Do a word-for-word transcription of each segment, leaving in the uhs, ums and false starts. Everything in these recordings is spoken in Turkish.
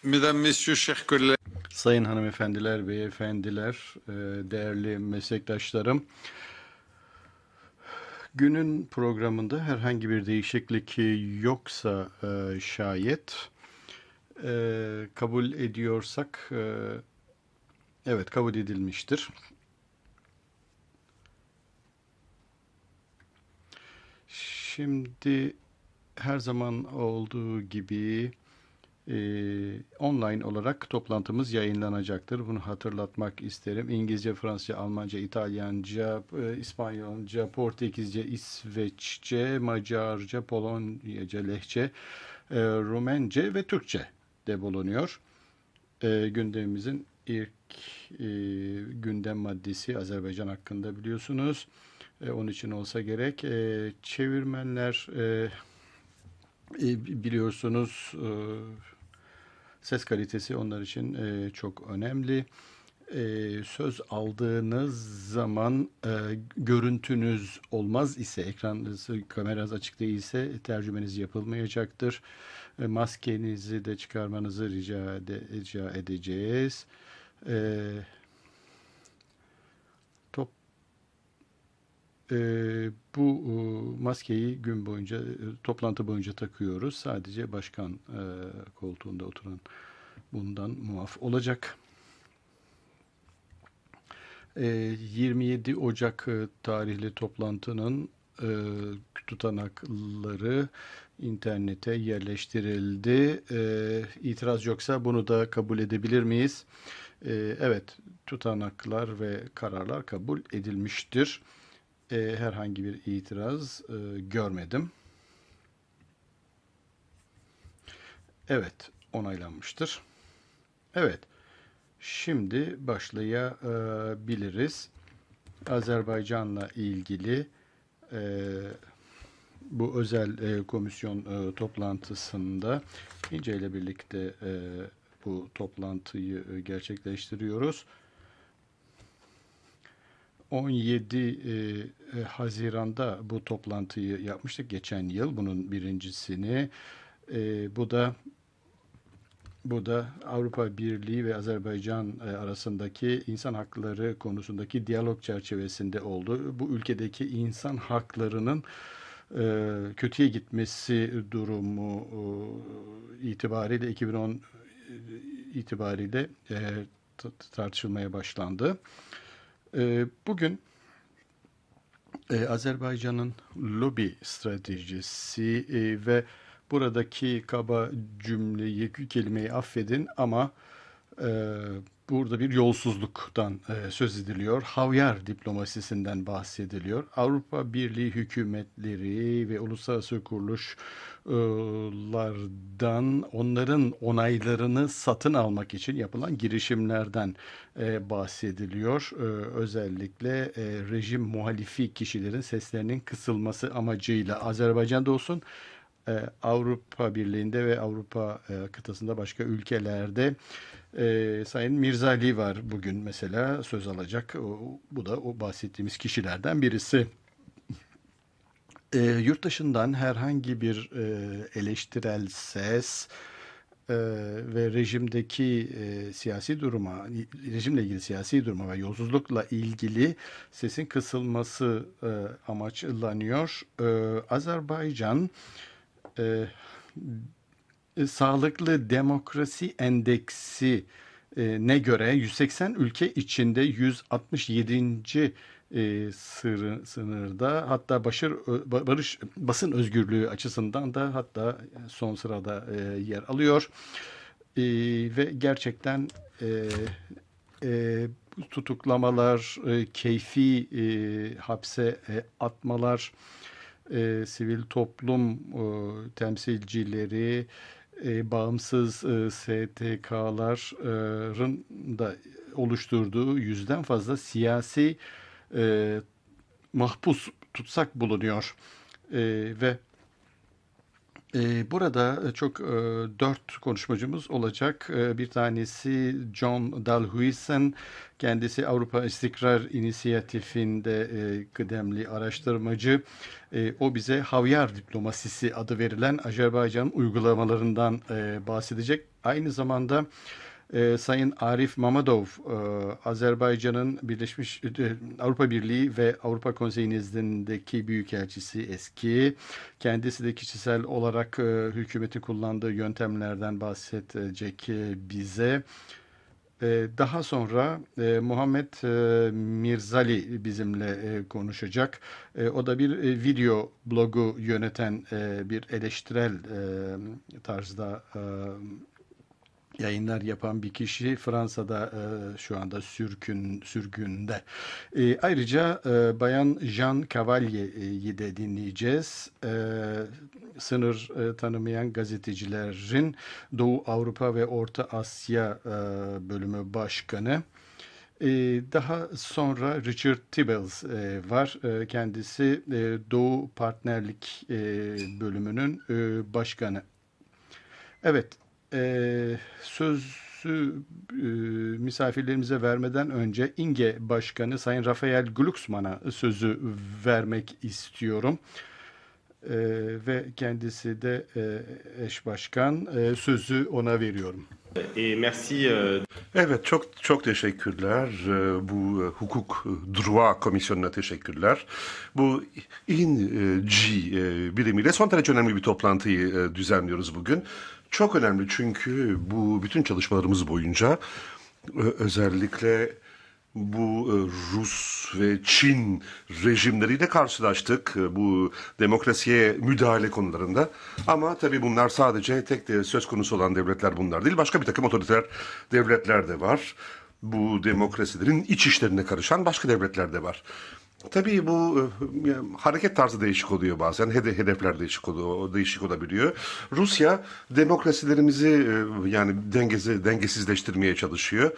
Mesdames, Messieurs, chers collègues. Sayın hanımefendiler, beyefendiler, e, değerli meslektaşlarım, günün programında herhangi bir değişiklik yoksa e, şayet e, kabul ediyorsak, e, evet kabul edilmiştir. Şimdi her zaman olduğu gibi Ee, online olarak toplantımız yayınlanacaktır. Bunu hatırlatmak isterim. İngilizce, Fransızca, Almanca, İtalyanca, e, İspanyolca, Portekizce, İsveççe, Macarca, Polonyaca, Lehçe, e, Rumence ve Türkçe de bulunuyor. E, gündemimizin ilk e, gündem maddesi Azerbaycan hakkında biliyorsunuz. E, onun için olsa gerek. E, çevirmenler e, e, biliyorsunuz e, ses kalitesi onlar için e, çok önemli. E, söz aldığınız zaman e, görüntünüz olmaz ise, ekranınız, kameranız açık değilse tercümeniz yapılmayacaktır. E, maskenizi de çıkarmanızı rica, ede, rica edeceğiz. E, top e, bu e, maskeyi gün boyunca, e, toplantı boyunca takıyoruz. Sadece başkan e, koltuğunda oturan bundan muaf olacak. yirmi yedi Ocak tarihli toplantının tutanakları internete yerleştirildi. İtiraz yoksa bunu da kabul edebilir miyiz? Evet, tutanaklar ve kararlar kabul edilmiştir. Herhangi bir itiraz görmedim. Evet, onaylanmıştır. Evet. Şimdi başlayabiliriz. Azerbaycan'la ilgili e, bu özel e, komisyon e, toplantısında İnce ile birlikte e, bu toplantıyı e, gerçekleştiriyoruz. on yedi e, Haziran'da bu toplantıyı yapmıştık geçen yıl. Bunun birincisini. E, bu da Bu da Avrupa Birliği ve Azerbaycan arasındaki insan hakları konusundaki diyalog çerçevesinde oldu. Bu ülkedeki insan haklarının kötüye gitmesi durumu itibariyle iki bin on itibariyle tartışılmaya başlandı. Bugün Azerbaycan'ın lobi stratejisi ve buradaki kaba cümleyi, kelimeyi affedin ama e, burada bir yolsuzluktan e, söz ediliyor. Havyar diplomasisinden bahsediliyor. Avrupa Birliği hükümetleri ve uluslararası kuruluşlardan onların onaylarını satın almak için yapılan girişimlerden e, bahsediliyor. E, özellikle e, rejim muhalifi kişilerin seslerinin kısılması amacıyla Azerbaycan'da olsun, Avrupa Birliği'nde ve Avrupa kıtasında başka ülkelerde e, Sayın Mirzali var bugün mesela söz alacak. O, bu da o bahsettiğimiz kişilerden birisi. E, yurt dışından herhangi bir e, eleştirel ses e, ve rejimdeki e, siyasi duruma, rejimle ilgili siyasi duruma ve yolsuzlukla ilgili sesin kısılması e, amaçlanıyor. E, Azerbaycan e, Sağlıklı Demokrasi Endeksi e, ne göre yüz seksen ülke içinde yüz altmış yedinci E, sır, sınırda, hatta başır, barış basın özgürlüğü açısından da hatta son sırada e, yer alıyor. E, ve gerçekten e, e, tutuklamalar, e, keyfi e, hapse e, atmalar, e, sivil toplum e, temsilcileri, e, bağımsız e, S T K'ların da oluşturduğu yüzden fazla siyasi e, mahpus tutsak bulunuyor. E, ve Ee, Burada çok e, dört konuşmacımız olacak. Ee, Bir tanesi John Dalhuisen, kendisi Avrupa İstikrar İnisiyatifi'nde e, kıdemli araştırmacı. E, O bize Havyar diplomasisi adı verilen Azerbaycan uygulamalarından e, bahsedecek. Aynı zamanda e, Sayın Arif Mamadov, e, Azerbaycan'ın Birleşmiş e, Avrupa Birliği ve Avrupa Konseyi nezdindeki büyükelçisi eski. Kendisi de kişisel olarak e, hükümetin kullandığı yöntemlerden bahsedecek e, bize. E, daha sonra e, Muhammed e, Mirzali bizimle e, konuşacak. E, o da bir e, video blogu yöneten e, bir eleştirel e, tarzda e, yayınlar yapan bir kişi. Fransa'da e, şu anda sürgün sürgünde. E, ayrıca e, Bayan Jean Cavalier'i de dinleyeceğiz. E, sınır e, tanımayan gazetecilerin Doğu Avrupa ve Orta Asya e, bölümü başkanı. E, Daha sonra Richard Tibbles e, var. E, kendisi e, Doğu Partnerlik e, bölümünün e, başkanı. Evet, eee, sözü eee, misafirlerimize vermeden önce İnge Başkanı Sayın Rafael Glucksmann'a sözü vermek istiyorum. Eee, ve kendisi de eee, eş başkan. Eee, sözü ona veriyorum. Et merci. euh, Evet, çok çok teşekkürler. Ee, Bu e, hukuk e, droit komisyonuna teşekkürler. Bu İNCI e, birimiyle son derece önemli bir toplantıyı e, düzenliyoruz bugün. Çok önemli çünkü bu bütün çalışmalarımız boyunca e, özellikle bu e, Rus ve Çin rejimleriyle karşılaştık e, bu demokrasiye müdahale konularında. Ama tabii bunlar sadece tek de söz konusu olan devletler bunlar değil. Başka bir takım otoriter devletler de var. Bu demokrasilerin iç işlerine karışan başka devletler de var. Tabii bu e, yani hareket tarzı değişik oluyor bazen. Hede- Hedefler değişik oluyor, değişik olabiliyor. Rusya demokrasilerimizi e, yani dengesi, dengesizleştirmeye çalışıyor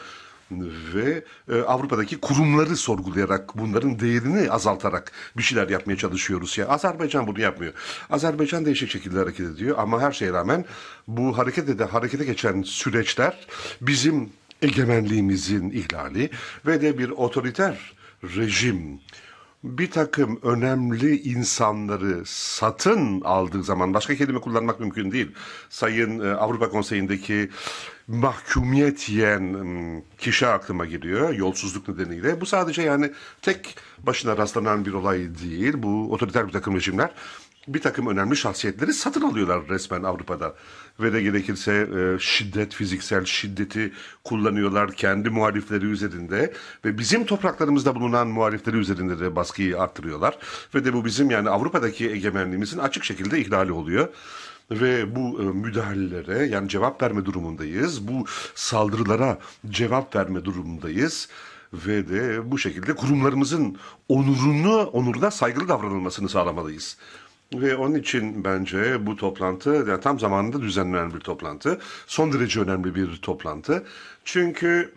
ve e, Avrupa'daki kurumları sorgulayarak bunların değerini azaltarak bir şeyler yapmaya çalışıyor Rusya. Azerbaycan bunu yapmıyor. Azerbaycan değişik şekilde hareket ediyor ama her şeye rağmen bu hareket ede, harekete geçen süreçler bizim egemenliğimizin ihlali ve de bir otoriter rejim bir takım önemli insanları satın aldığı zaman başka kelime kullanmak mümkün değil. Sayın e, Avrupa Konseyi'ndeki mahkumiyet yiyen m, kişi aklıma geliyor yolsuzluk nedeniyle. Bu sadece yani tek başına rastlanan bir olay değil. Bu otoriter bir takım rejimler bir takım önemli şahsiyetleri satın alıyorlar resmen Avrupa'da. Ve de gerekirse e, şiddet, fiziksel şiddeti kullanıyorlar kendi muhalifleri üzerinde ve bizim topraklarımızda bulunan muhalifleri üzerinde de baskıyı arttırıyorlar. Ve de bu bizim yani Avrupa'daki egemenliğimizin açık şekilde ihlali oluyor. Ve bu e, müdahalelere yani cevap verme durumundayız. Bu saldırılara cevap verme durumundayız. Ve de bu şekilde kurumlarımızın onurunu, onuruna saygılı davranılmasını sağlamalıyız. Ve onun için bence bu toplantı yani tam zamanında düzenlenen bir toplantı. Son derece önemli bir toplantı. Çünkü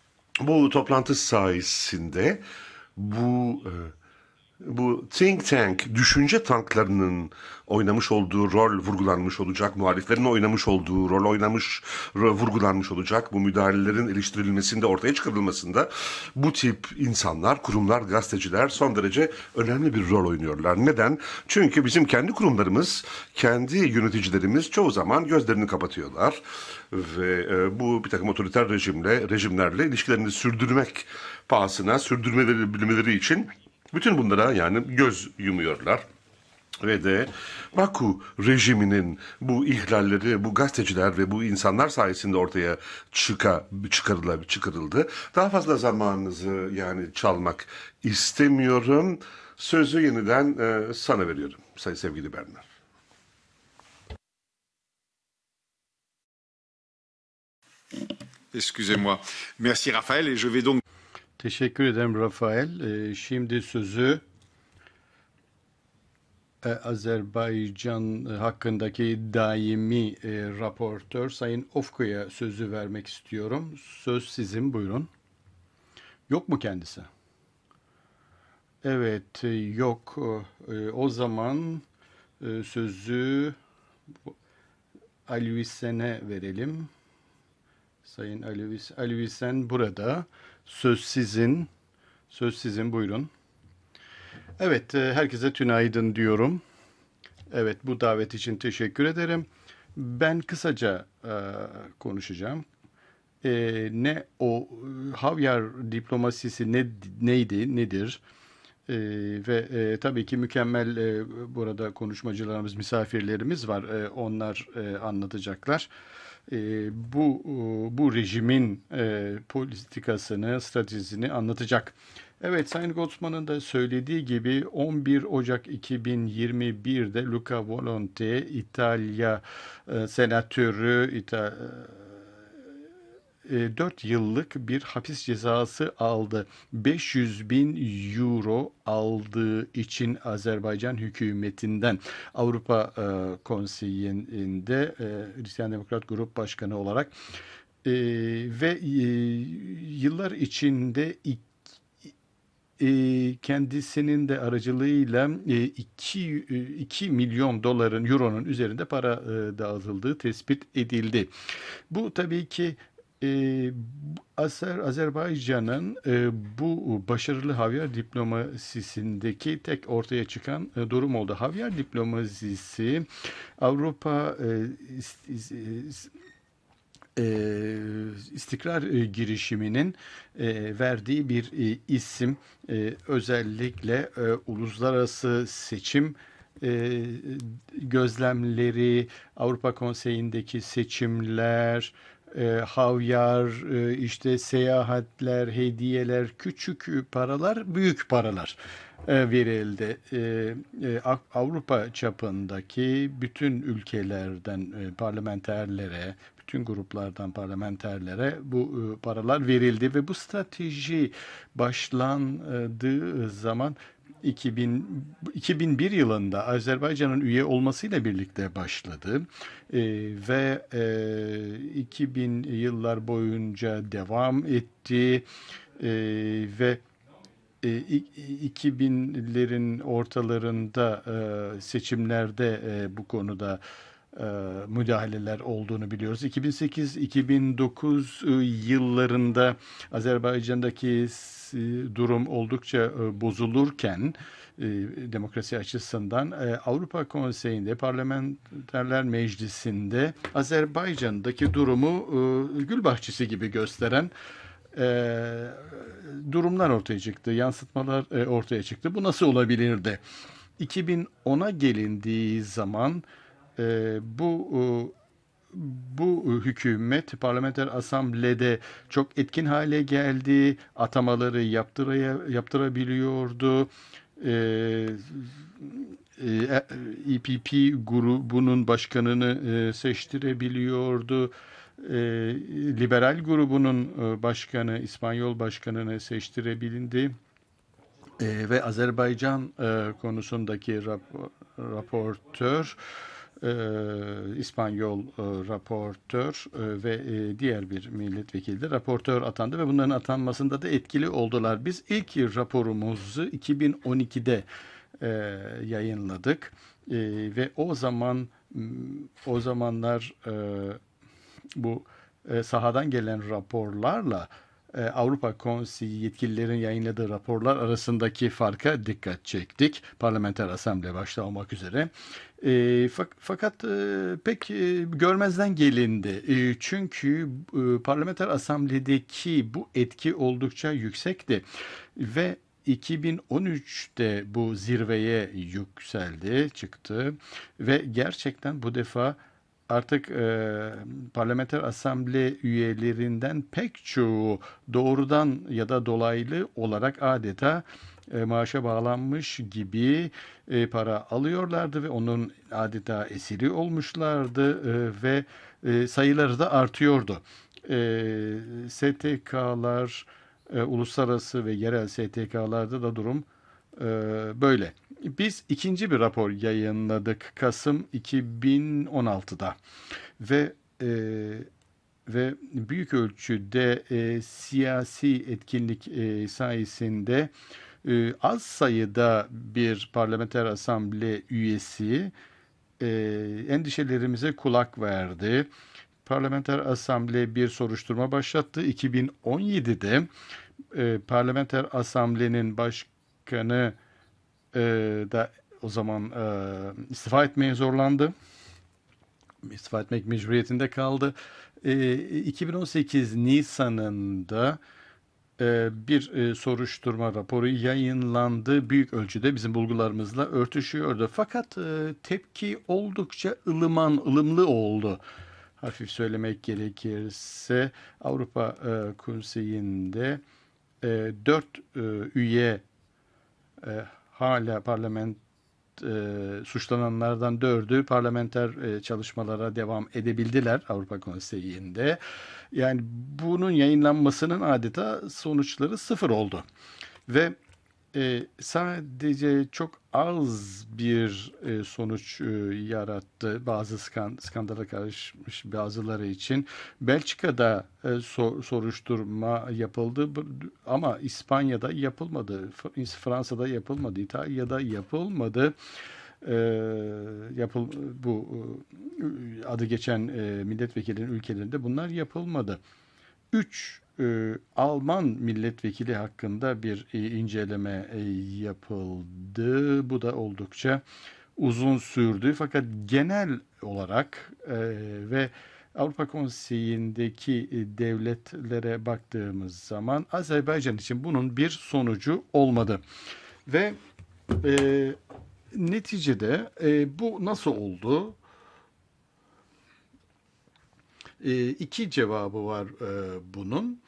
bu toplantı sayesinde bu e, bu think tank, düşünce tanklarının oynamış olduğu rol vurgulanmış olacak. Muhaliflerin oynamış olduğu rol oynamış, ro- vurgulanmış olacak. Bu müdahalelerin eleştirilmesinde, ortaya çıkarılmasında bu tip insanlar, kurumlar, gazeteciler son derece önemli bir rol oynuyorlar. Neden? Çünkü bizim kendi kurumlarımız, kendi yöneticilerimiz çoğu zaman gözlerini kapatıyorlar. Ve e, bu bir takım otoriter rejimle, rejimlerle ilişkilerini sürdürmek pahasına, sürdürmeleri bilmeleri için bütün bunlara yani göz yumuyorlar. Ve de Baku rejiminin bu ihlalleri bu gazeteciler ve bu insanlar sayesinde ortaya çıka, çıkarıla, çıkarıldı. Daha fazla zamanınızı yani çalmak istemiyorum. Sözü yeniden e, sana veriyorum say sevgili Bernard. Excusez-moi. Merci Raphaël et je vais donc Teşekkür ederim Rafael. Ee, Şimdi sözü e, Azerbaycan hakkındaki daimi e, raportör Sayın Ofku'ya sözü vermek istiyorum. Söz sizin, buyurun. Yok mu kendisi? Evet, e, yok. E, O zaman e, sözü Ali Hüseyin'e verelim. Sayın Ali, Ali Hüseyin burada. Söz sizin. Söz sizin, buyurun. Evet, herkese tünaydın diyorum. Evet, bu davet için teşekkür ederim. Ben kısaca e, konuşacağım. E, ne o havyar diplomasisi ne neydi, nedir? E, ve e, tabii ki mükemmel e, burada konuşmacılarımız, misafirlerimiz var. E, onlar e, anlatacaklar. E, bu bu rejimin e, politikasını, stratejisini anlatacak. Evet, Sayın Goldsman'ın da söylediği gibi on bir Ocak iki bin yirmi bir'de Luca Volonté, İtalya e, senatörü, İta, e, dört yıllık bir hapis cezası aldı. beş yüz bin euro aldığı için Azerbaycan hükümetinden Avrupa e, Konseyi'nde e, Hristiyan Demokrat Grup Başkanı olarak e, ve e, yıllar içinde iki kendisinin de aracılığıyla iki milyon doların, euronun üzerinde para dağıtıldığı tespit edildi. Bu tabii ki Azer, Azerbaycan'ın bu başarılı havyar diplomasisindeki tek ortaya çıkan durum oldu. Havyar diplomasisi Avrupa istikrar girişiminin verdiği bir isim, özellikle uluslararası seçim gözlemleri, Avrupa Konseyi'ndeki seçimler, havyar, işte seyahatler, hediyeler, küçük paralar, büyük paralar verildi. Avrupa çapındaki bütün ülkelerden parlamenterlere, bütün gruplardan parlamenterlere bu paralar verildi ve bu strateji başlandığı zaman iki bin, iki bin bir yılında Azerbaycan'ın üye olmasıyla birlikte başladı e, ve e, iki bin yıllar boyunca devam etti e, ve e, iki binlerin ortalarında e, seçimlerde e, bu konuda müdahaleler olduğunu biliyoruz. iki bin sekiz iki bin dokuz yıllarında Azerbaycan'daki durum oldukça bozulurken demokrasi açısından Avrupa Konseyi'nde, Parlamenterler Meclisi'nde Azerbaycan'daki durumu gül bahçesi gibi gösteren durumlar ortaya çıktı, yansıtmalar ortaya çıktı. Bu nasıl olabilirdi? iki bin ona gelindiği zaman Ee, bu bu hükümet parlamenter asamblede çok etkin hale geldi, atamaları yaptıraya, yaptırabiliyordu. Ee, E P P grubunun başkanını seçtirebiliyordu. Liberal grubunun başkanı, İspanyol başkanını seçtirebildi. Ve Azerbaycan konusundaki rapor, raportör Ee, İspanyol e, raportör e, ve e, diğer bir milletvekili de raportör atandı ve bunların atanmasında da etkili oldular. Biz ilk raporumuzu iki bin on iki'de e, yayınladık e, ve o zaman o zamanlar e, bu e, sahadan gelen raporlarla Avrupa Konseyi yetkililerin yayınladığı raporlar arasındaki farka dikkat çektik. Parlamenter Asamble başta olmak üzere. E, fakat e, pek e, görmezden gelindi. E, çünkü e, Parlamenter Asamble'deki bu etki oldukça yüksekti. Ve iki bin on üç'te bu zirveye yükseldi, çıktı. Ve gerçekten bu defa artık e, Parlamenter Asamble üyelerinden pek çoğu doğrudan ya da dolaylı olarak adeta e, maaşa bağlanmış gibi e, para alıyorlardı ve onun adeta esiri olmuşlardı e, ve e, sayıları da artıyordu. E, S T K'lar, e, uluslararası ve yerel S T K'larda da durum e, böyle. Biz ikinci bir rapor yayınladık Kasım iki bin on altı'da ve e, ve büyük ölçüde e, siyasi etkinlik e, sayesinde e, az sayıda bir parlamenter asamble üyesi e, endişelerimize kulak verdi. Parlamenter Asamble bir soruşturma başlattı. iki bin on yedide e, Parlamenter Asamble'nin başkanı e, da o zaman e, istifa etmeye zorlandı. İstifa etmek mecburiyetinde kaldı. E, iki bin on sekiz Nisan'ında e, bir e, soruşturma raporu yayınlandı. Büyük ölçüde bizim bulgularımızla örtüşüyordu. Fakat e, tepki oldukça ılıman, ılımlı oldu. Hafif söylemek gerekirse Avrupa e, Konseyi'nde e, dört e, üye e, hala parlament e, suçlananlardan dördü parlamenter e, çalışmalara devam edebildiler Avrupa Konseyi'nde. Yani bunun yayınlanmasının adeta sonuçları sıfır oldu. Ve e, sadece çok az bir e, sonuç e, yarattı. Bazı skan, skandala karışmış bazıları için. Belçika'da e, so, soruşturma yapıldı ama İspanya'da yapılmadı. Fransa'da yapılmadı. İtalya'da yapılmadı. E, yapıl bu e, adı geçen e, milletvekilinin ülkelerinde bunlar yapılmadı. Üç e, Alman milletvekili hakkında bir e, inceleme e, yapıldı. Bu da oldukça uzun sürdü. Fakat genel olarak e, ve Avrupa Konseyi'ndeki e, devletlere baktığımız zaman Azerbaycan için bunun bir sonucu olmadı. Ve e, neticede e, bu nasıl oldu? E, iki cevabı var e, bunun.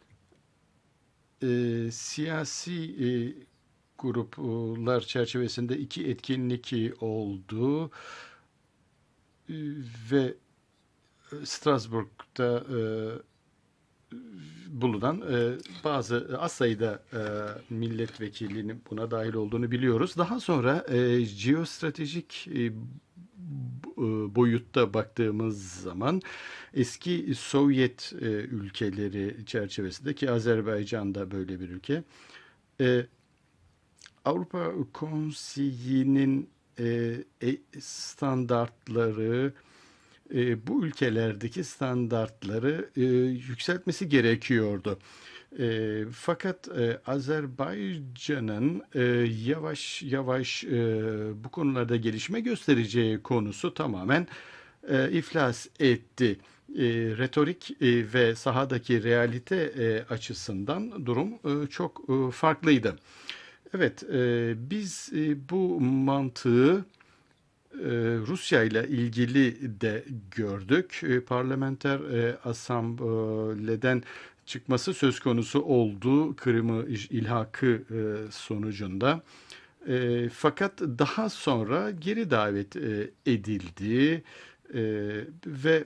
E, siyasi e, gruplar çerçevesinde iki etkinlik oldu. E, ve Strasbourg'da e, bulunan e, bazı az sayıda e, milletvekilinin buna dahil olduğunu biliyoruz. Daha sonra e, jeostratejik e, boyutta baktığımız zaman eski Sovyet e, ülkeleri çerçevesinde ki Azerbaycan da böyle bir ülke. E, Avrupa Konseyi'nin e, standartları e, bu ülkelerdeki standartları e, yükseltmesi gerekiyordu. E, fakat e, Azerbaycan'ın e, yavaş yavaş e, bu konularda gelişme göstereceği konusu tamamen e, iflas etti. E, retorik e, ve sahadaki realite e, açısından durum e, çok e, farklıydı. Evet, e, biz e, bu mantığı e, Rusya ile ilgili de gördük. E, parlamenter e, asambleden çıkması söz konusu oldu Kırım'ı ilhakı e, sonucunda. E, fakat daha sonra geri davet e, edildi e, ve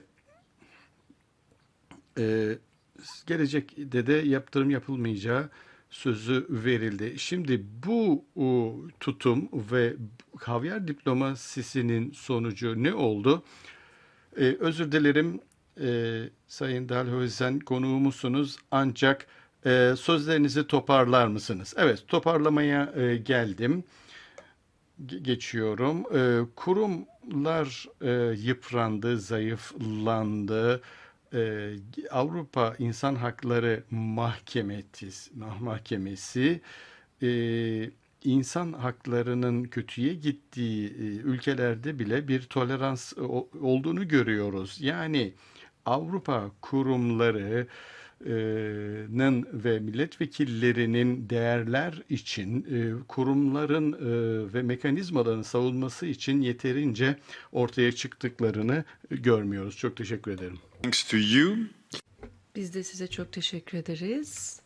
e, gelecekte de yaptırım yapılmayacağı sözü verildi. Şimdi bu o, tutum ve havyar diplomasisinin sonucu ne oldu? Ee, özür dilerim e, Sayın Dalhousen konuğumuzsunuz ancak e, sözlerinizi toparlar mısınız? Evet, toparlamaya e, geldim. Ge- geçiyorum. E, kurumlar e, yıprandı, zayıflandı. E, Avrupa İnsan Hakları Mahkemesi, Mahkemesi e, insan haklarının kötüye gittiği e, ülkelerde bile bir tolerans e, o- olduğunu görüyoruz. Yani Avrupa kurumları e, nın ve milletvekillerinin değerler için e, kurumların e, ve mekanizmaların savunması için yeterince ortaya çıktıklarını görmüyoruz. Çok teşekkür ederim. Thanks to you. Biz de size çok teşekkür ederiz.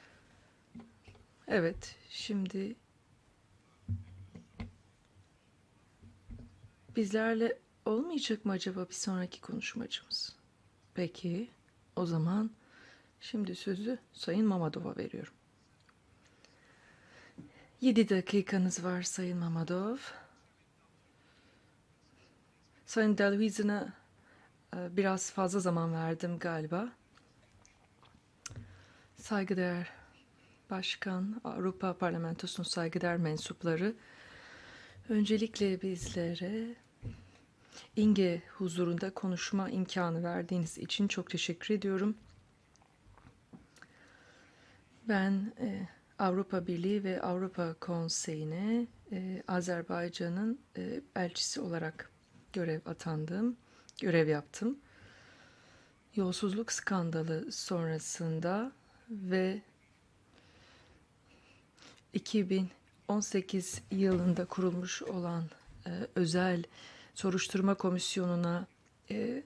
Evet, şimdi bizlerle olmayacak mı acaba bir sonraki konuşmacımız? Peki, o zaman şimdi sözü Sayın Mamadov'a veriyorum. Yedi dakikanız var Sayın Mamadov. Sayın Dalhousen'a e, biraz fazla zaman verdim galiba. Saygıdeğer Başkan, Avrupa Parlamentosu'nun saygıdeğer mensupları, öncelikle bizlere İnge huzurunda konuşma imkanı verdiğiniz için çok teşekkür ediyorum. Ben e, Avrupa Birliği ve Avrupa Konseyi'ne e, Azerbaycan'ın e, elçisi olarak görev atandım, görev yaptım. Yolsuzluk skandalı sonrasında ve iki bin on sekiz yılında kurulmuş olan e, özel soruşturma komisyonuna e,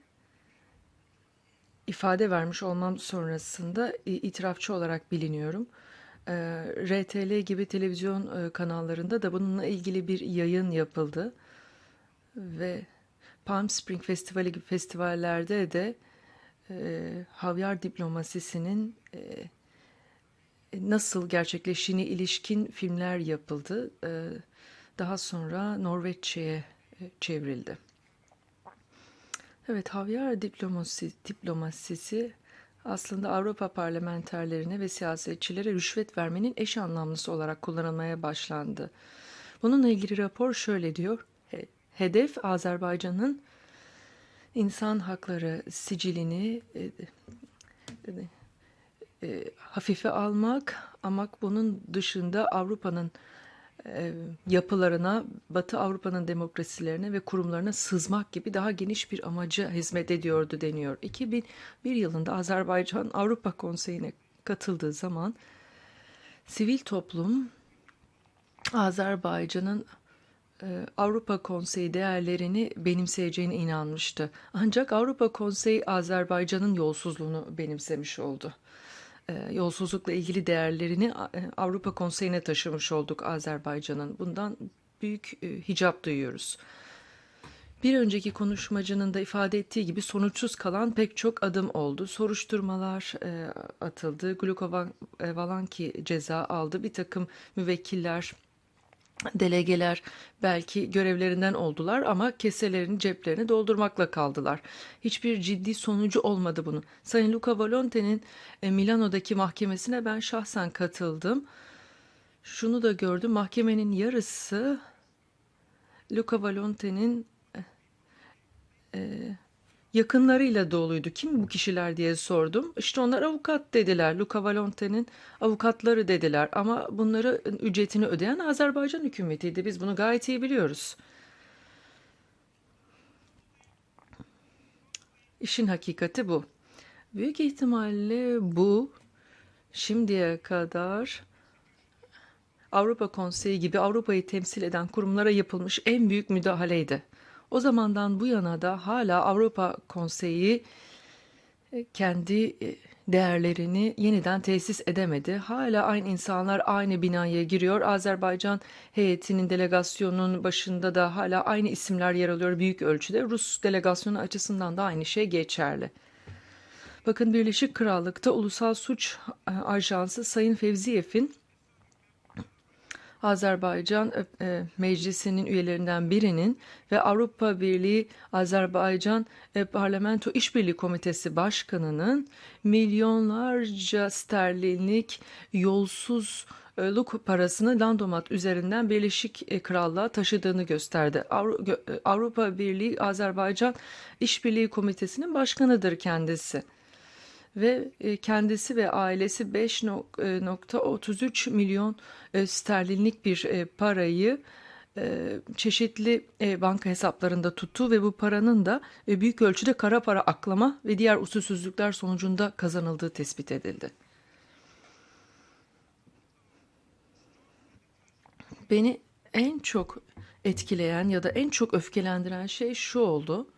ifade vermiş olmam sonrasında e, itirafçı olarak biliniyorum. E, R T L gibi televizyon e, kanallarında da bununla ilgili bir yayın yapıldı ve Palm Spring Festivali gibi festivallerde de e, havyar diplomasisinin e, nasıl gerçekleştiğine ilişkin filmler yapıldı. E, daha sonra Norveççe'ye e, çevrildi. Evet, havyar diplomasi, diplomasisi aslında Avrupa parlamenterlerine ve siyasetçilere rüşvet vermenin eş anlamlısı olarak kullanılmaya başlandı. Bununla ilgili rapor şöyle diyor. Hedef Azerbaycan'ın insan hakları sicilini e, e, e, hafife almak ama bunun dışında Avrupa'nın e, yapılarına, Batı Avrupa'nın demokrasilerine ve kurumlarına sızmak gibi daha geniş bir amaca hizmet ediyordu deniyor. iki bin bir yılında Azerbaycan Avrupa Konseyi'ne katıldığı zaman sivil toplum Azerbaycan'ın e, Avrupa Konseyi değerlerini benimseyeceğine inanmıştı. Ancak Avrupa Konseyi Azerbaycan'ın yolsuzluğunu benimsemiş oldu. E, yolsuzlukla ilgili değerlerini e, Avrupa Konseyi'ne taşımış olduk Azerbaycan'ın. Bundan büyük e, hicap duyuyoruz. Bir önceki konuşmacının da ifade ettiği gibi sonuçsuz kalan pek çok adım oldu. Soruşturmalar e, atıldı. Glukovanki ceza aldı. Bir takım müvekkiller, delegeler belki görevlerinden oldular ama keselerini ceplerini doldurmakla kaldılar. Hiçbir ciddi sonucu olmadı bunun. Sayın Luca Volonte'nin e, Milano'daki mahkemesine ben şahsen katıldım. Şunu da gördüm. Mahkemenin yarısı Luca Volonte'nin e, yakınlarıyla doluydu. Kim bu kişiler diye sordum. İşte onlar avukat dediler. Luca Volonte'nin avukatları dediler. Ama bunları ücretini ödeyen Azerbaycan hükümetiydi. Biz bunu gayet iyi biliyoruz. İşin hakikati bu. Büyük ihtimalle bu şimdiye kadar Avrupa Konseyi gibi Avrupa'yı temsil eden kurumlara yapılmış en büyük müdahaleydi. O zamandan bu yana da hala Avrupa Konseyi kendi değerlerini yeniden tesis edemedi. Hala aynı insanlar aynı binaya giriyor. Azerbaycan heyetinin delegasyonunun başında da hala aynı isimler yer alıyor büyük ölçüde. Rus delegasyonu açısından da aynı şey geçerli. Bakın Birleşik Krallık'ta Ulusal Suç Ajansı Sayın Fevziyev'in Azerbaycan e, Meclisi'nin üyelerinden birinin ve Avrupa Birliği Azerbaycan e, Parlamento İşbirliği Komitesi Başkanı'nın milyonlarca sterlinlik yolsuzluk parasını Landomat üzerinden Birleşik Krallığa taşıdığını gösterdi. Avru Avrupa Birliği Azerbaycan İşbirliği Komitesi'nin başkanıdır kendisi. Ve kendisi ve ailesi beş nokta otuz üç milyon sterlinlik bir parayı çeşitli banka hesaplarında tuttu ve bu paranın da büyük ölçüde kara para aklama ve diğer usulsüzlükler sonucunda kazanıldığı tespit edildi. Beni en çok etkileyen ya da en çok öfkelendiren şey şu oldu.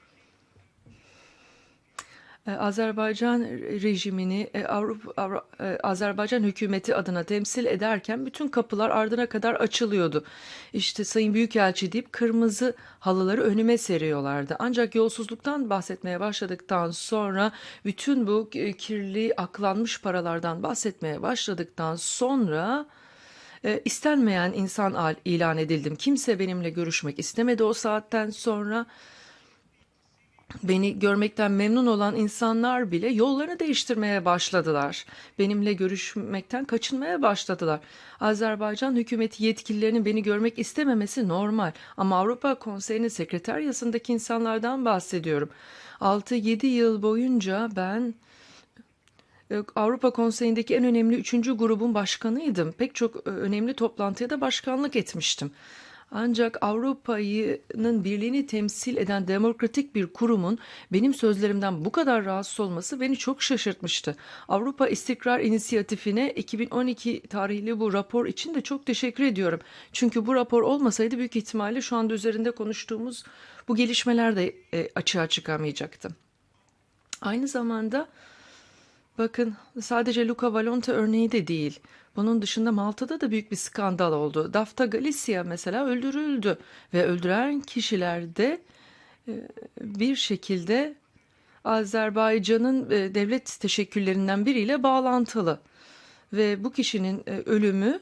Azerbaycan rejimini Avrupa, Azerbaycan hükümeti adına temsil ederken bütün kapılar ardına kadar açılıyordu. İşte Sayın Büyükelçi deyip kırmızı halıları önüme seriyorlardı. Ancak yolsuzluktan bahsetmeye başladıktan sonra bütün bu kirli aklanmış paralardan bahsetmeye başladıktan sonra istenmeyen insan ilan edildim. Kimse benimle görüşmek istemedi o saatten sonra. Beni görmekten memnun olan insanlar bile yollarını değiştirmeye başladılar. Benimle görüşmekten kaçınmaya başladılar. Azerbaycan hükümeti yetkililerinin beni görmek istememesi normal. Ama Avrupa Konseyi'nin sekreteryasındaki insanlardan bahsediyorum. altı yedi yıl boyunca ben Avrupa Konseyi'ndeki en önemli üçüncü grubun başkanıydım. Pek çok önemli toplantıya da başkanlık etmiştim. Ancak Avrupa'nın birliğini temsil eden demokratik bir kurumun benim sözlerimden bu kadar rahatsız olması beni çok şaşırtmıştı. Avrupa İstikrar İnisiyatifi'ne iki bin on iki tarihli bu rapor için de çok teşekkür ediyorum. Çünkü bu rapor olmasaydı büyük ihtimalle şu anda üzerinde konuştuğumuz bu gelişmeler de e, açığa çıkamayacaktı. Aynı zamanda bakın sadece Luca Valonta örneği de değil. Bunun dışında Malta'da da büyük bir skandal oldu. Dafta Galicia mesela öldürüldü ve öldüren kişiler de e, bir şekilde Azerbaycan'ın e, devlet teşekküllerinden biriyle bağlantılı. Ve bu kişinin e, ölümü,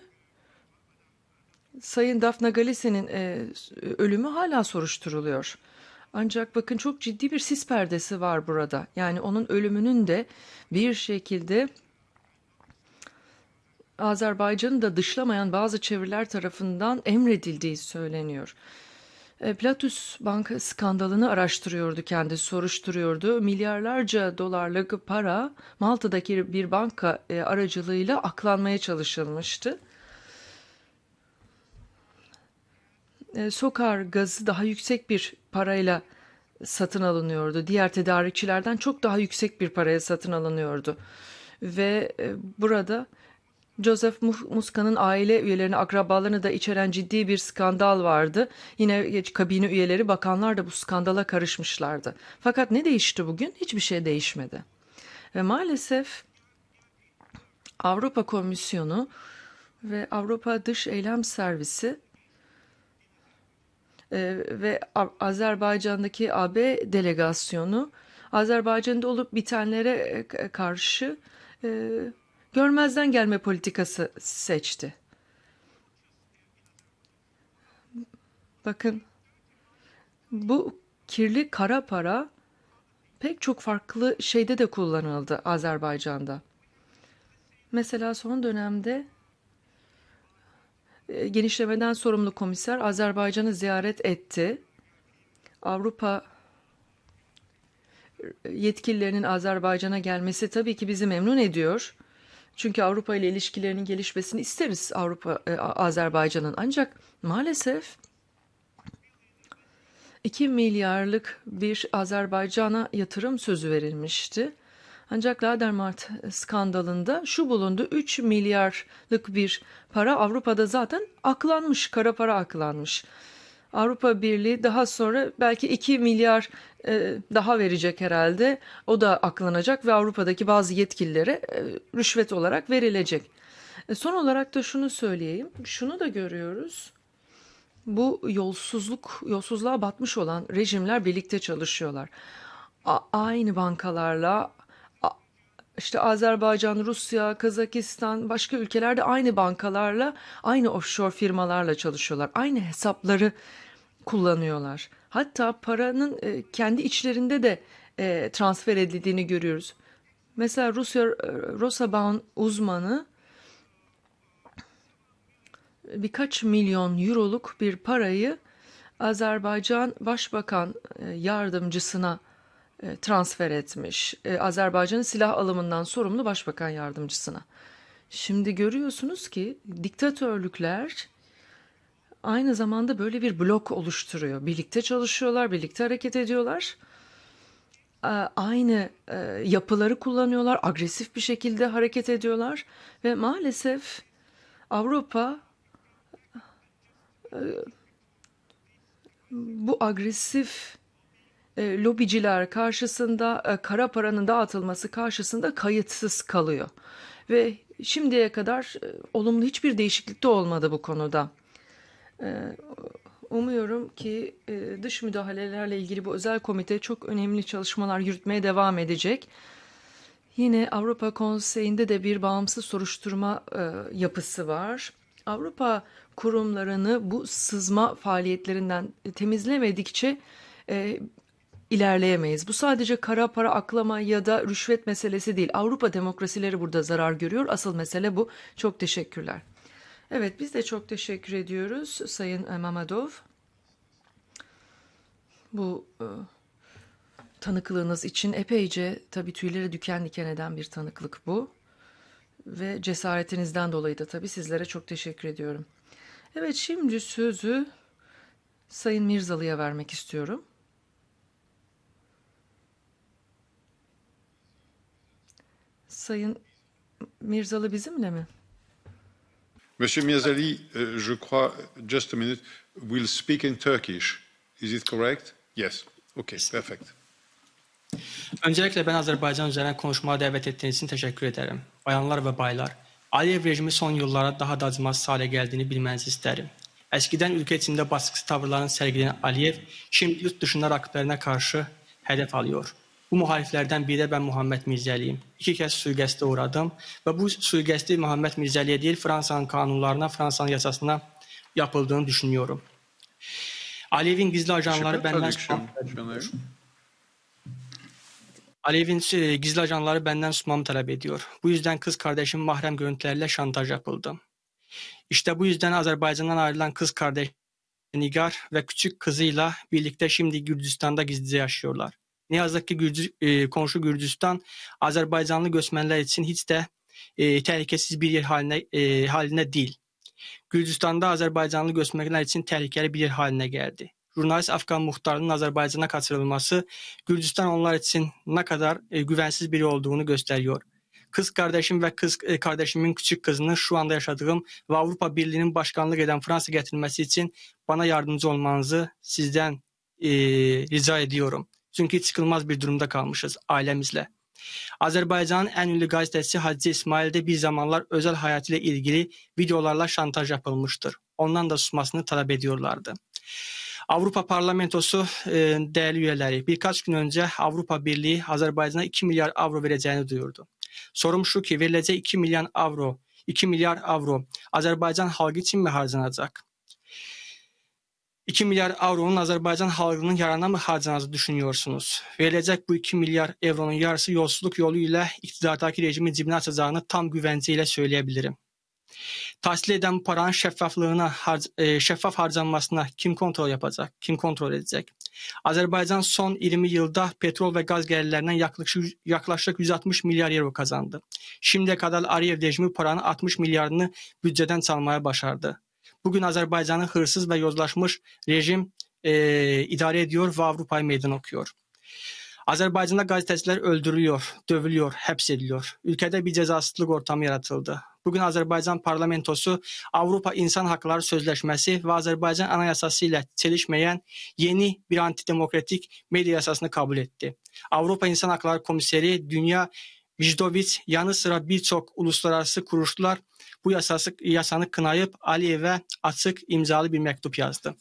Sayın Daphne Galicia'nın e, ölümü hala soruşturuluyor. Ancak bakın çok ciddi bir sis perdesi var burada. Yani onun ölümünün de bir şekilde Azerbaycan'ı da dışlamayan bazı çevreler tarafından emredildiği söyleniyor. E, Platus Bank skandalını araştırıyordu kendisi, soruşturuyordu. Milyarlarca dolarlık para Malta'daki bir banka e, aracılığıyla aklanmaya çalışılmıştı. E, Sokar gazı daha yüksek bir parayla satın alınıyordu. Diğer tedarikçilerden çok daha yüksek bir paraya satın alınıyordu. Ve e, burada Joseph Musca'nın aile üyelerini, akrabalarını da içeren ciddi bir skandal vardı. Yine kabine üyeleri, bakanlar da bu skandala karışmışlardı. Fakat ne değişti bugün? Hiçbir şey değişmedi. Ve maalesef Avrupa Komisyonu ve Avrupa Dış Eylem Servisi e, ve Azerbaycan'daki A B delegasyonu Azerbaycan'da olup bitenlere karşı e, görmezden gelme politikası seçti. Bakın bu kirli kara para pek çok farklı şeyde de kullanıldı Azerbaycan'da. Mesela son dönemde e, genişlemeden sorumlu komiser Azerbaycan'ı ziyaret etti. Avrupa yetkililerinin Azerbaycan'a gelmesi tabii ki bizi memnun ediyor. Çünkü Avrupa ile ilişkilerinin gelişmesini isteriz Avrupa e, Azerbaycan'ın. Ancak maalesef iki milyarlık bir Azerbaycan'a yatırım sözü verilmişti. Ancak Ladermart skandalında şu bulundu: üç milyarlık bir para Avrupa'da zaten aklanmış, kara para aklanmış. Avrupa Birliği daha sonra belki iki milyar e, daha verecek herhalde. O da aklanacak ve Avrupa'daki bazı yetkililere e, rüşvet olarak verilecek. E, son olarak da şunu söyleyeyim. Şunu da görüyoruz. Bu yolsuzluk, yolsuzluğa batmış olan rejimler birlikte çalışıyorlar. A- aynı bankalarla, a- işte Azerbaycan, Rusya, Kazakistan, başka ülkelerde aynı bankalarla, aynı offshore firmalarla çalışıyorlar. Aynı hesapları kullanıyorlar. Hatta paranın e, kendi içlerinde de e, transfer edildiğini görüyoruz. Mesela Rusya e, Rosaban uzmanı birkaç milyon euroluk bir parayı Azerbaycan Başbakan e, yardımcısına e, transfer etmiş. E, Azerbaycan'ın silah alımından sorumlu başbakan yardımcısına. Şimdi görüyorsunuz ki diktatörlükler aynı zamanda böyle bir blok oluşturuyor. Birlikte çalışıyorlar, birlikte hareket ediyorlar. E, aynı e, yapıları kullanıyorlar, agresif bir şekilde hareket ediyorlar ve maalesef Avrupa bu agresif e, lobiciler karşısında, e, kara paranın dağıtılması karşısında kayıtsız kalıyor. Ve şimdiye kadar e, olumlu hiçbir değişiklik de olmadı bu konuda. E, umuyorum ki e, dış müdahalelerle ilgili bu özel komite çok önemli çalışmalar yürütmeye devam edecek. Yine Avrupa Konseyi'nde de bir bağımsız soruşturma e, yapısı var. Avrupa kurumlarını bu sızma faaliyetlerinden temizlemedikçe e, ilerleyemeyiz. Bu sadece kara para aklama ya da rüşvet meselesi değil. Avrupa demokrasileri burada zarar görüyor. Asıl mesele bu. Çok teşekkürler. Evet, biz de çok teşekkür ediyoruz Sayın Mamadov. Bu e, tanıklığınız için epeyce tabii tüyleri diken diken eden bir tanıklık bu. Ve cesaretinizden dolayı da tabii sizlere çok teşekkür ediyorum. Evet, şimdi sözü Sayın Mirzalı'ya vermek istiyorum. Sayın Mirzalı bizimle mi? Monsieur Mirzali, euh, je crois, just a minute, will speak in Turkish. Is it correct? Yes. Okay, perfect. Öncelikle ben Azerbaycan üzerine konuşmaya davet ettiğiniz için teşekkür ederim. Bayanlar ve baylar, Aliyev rejimi son yıllara daha da acımasız hale geldiğini bilmenizi isterim. Eskiden ülke içinde baskısı tavırlarını sergileyen Aliyev, şimdi yurt dışında rakiplerine karşı hedef alıyor. Bu muhaliflerden biri de ben Muhammed Mirzəliyim. İki kez suikastə uğradım ve bu suikasti Muhammed Mirzəliyə değil, Fransa'nın kanunlarına, Fransa'nın yasasına yapıldığını düşünüyorum. Aliyev'in gizli ajanları benden spam Aliyev'in gizli ajanları benden susmamı talep ediyor. Bu yüzden kız kardeşim mahrem görüntülerle şantaj yapıldı. İşte bu yüzden Azerbaycan'dan ayrılan kız kardeş Nigar ve küçük kızıyla birlikte şimdi Gürcistan'da gizlice yaşıyorlar. Ne yazık ki Gürcü, e, komşu Gürcistan Azerbaycanlı göçmenler için hiç de e, tehlikesiz bir yer haline, e, haline değil. Gürcistan'da Azerbaycanlı göçmenler için tehlikeli bir yer haline geldi. Jurnalist Afgan muhtarının Azerbaycan'a kaçırılması Gürcistan onlar için ne kadar e, güvensiz biri olduğunu gösteriyor. Kız kardeşim ve kız e, kardeşimin küçük kızının şu anda yaşadığım ve Avrupa Birliği'nin başkanlık eden Fransa getirilmesi için bana yardımcı olmanızı sizden e, rica ediyorum. Çünkü çıkılmaz bir durumda kalmışız ailemizle. Azerbaycan'ın en ünlü gazetesi Hacı İsmail'de bir zamanlar özel hayatıyla ilgili videolarla şantaj yapılmıştır. Ondan da susmasını talep ediyorlardı. Avrupa Parlamentosu e, değerli üyeleri birkaç gün önce Avrupa Birliği Azerbaycan'a iki milyar avro vereceğini duyurdu. Sorum şu ki verileceği iki milyar avro, iki milyar avro Azerbaycan halkı için mi harcanacak? iki milyar avronun Azerbaycan halkının yararına mı harcanacağını düşünüyorsunuz? Verilecek bu iki milyar avronun yarısı yolsuzluk yoluyla iktidardaki rejimin cebine açacağını tam güvenceyle söyleyebilirim. Tahsil eden bu paranın şeffaflığına, har e, şeffaf harcanmasına kim kontrol yapacak, kim kontrol edecek? Azerbaycan son yirmi yılda petrol ve gaz gelirlerinden yaklaşık, yaklaşık yüz altmış milyar euro kazandı. Şimdiye kadar Aliyev rejimi paranın altmış milyarını bütçeden çalmaya başardı. Bugün Azerbaycan'ı hırsız ve yozlaşmış rejim e, idare ediyor ve Avrupa'yı meydan okuyor. Azerbaycan'da gazeteciler öldürülüyor, dövülüyor, hapsediliyor. Ülkede bir cezasızlık ortamı yaratıldı. Bugün Azerbaycan parlamentosu Avrupa İnsan Hakları Sözleşmesi ve Azerbaycan Anayasası ile çelişmeyen yeni bir antidemokratik medya yasasını kabul etti. Avrupa İnsan Hakları Komiseri Dünya Mijdovic yanı sıra birçok uluslararası kuruluşlar bu yasası, yasanı kınayıp Aliyev'e açık imzalı bir mektup yazdı.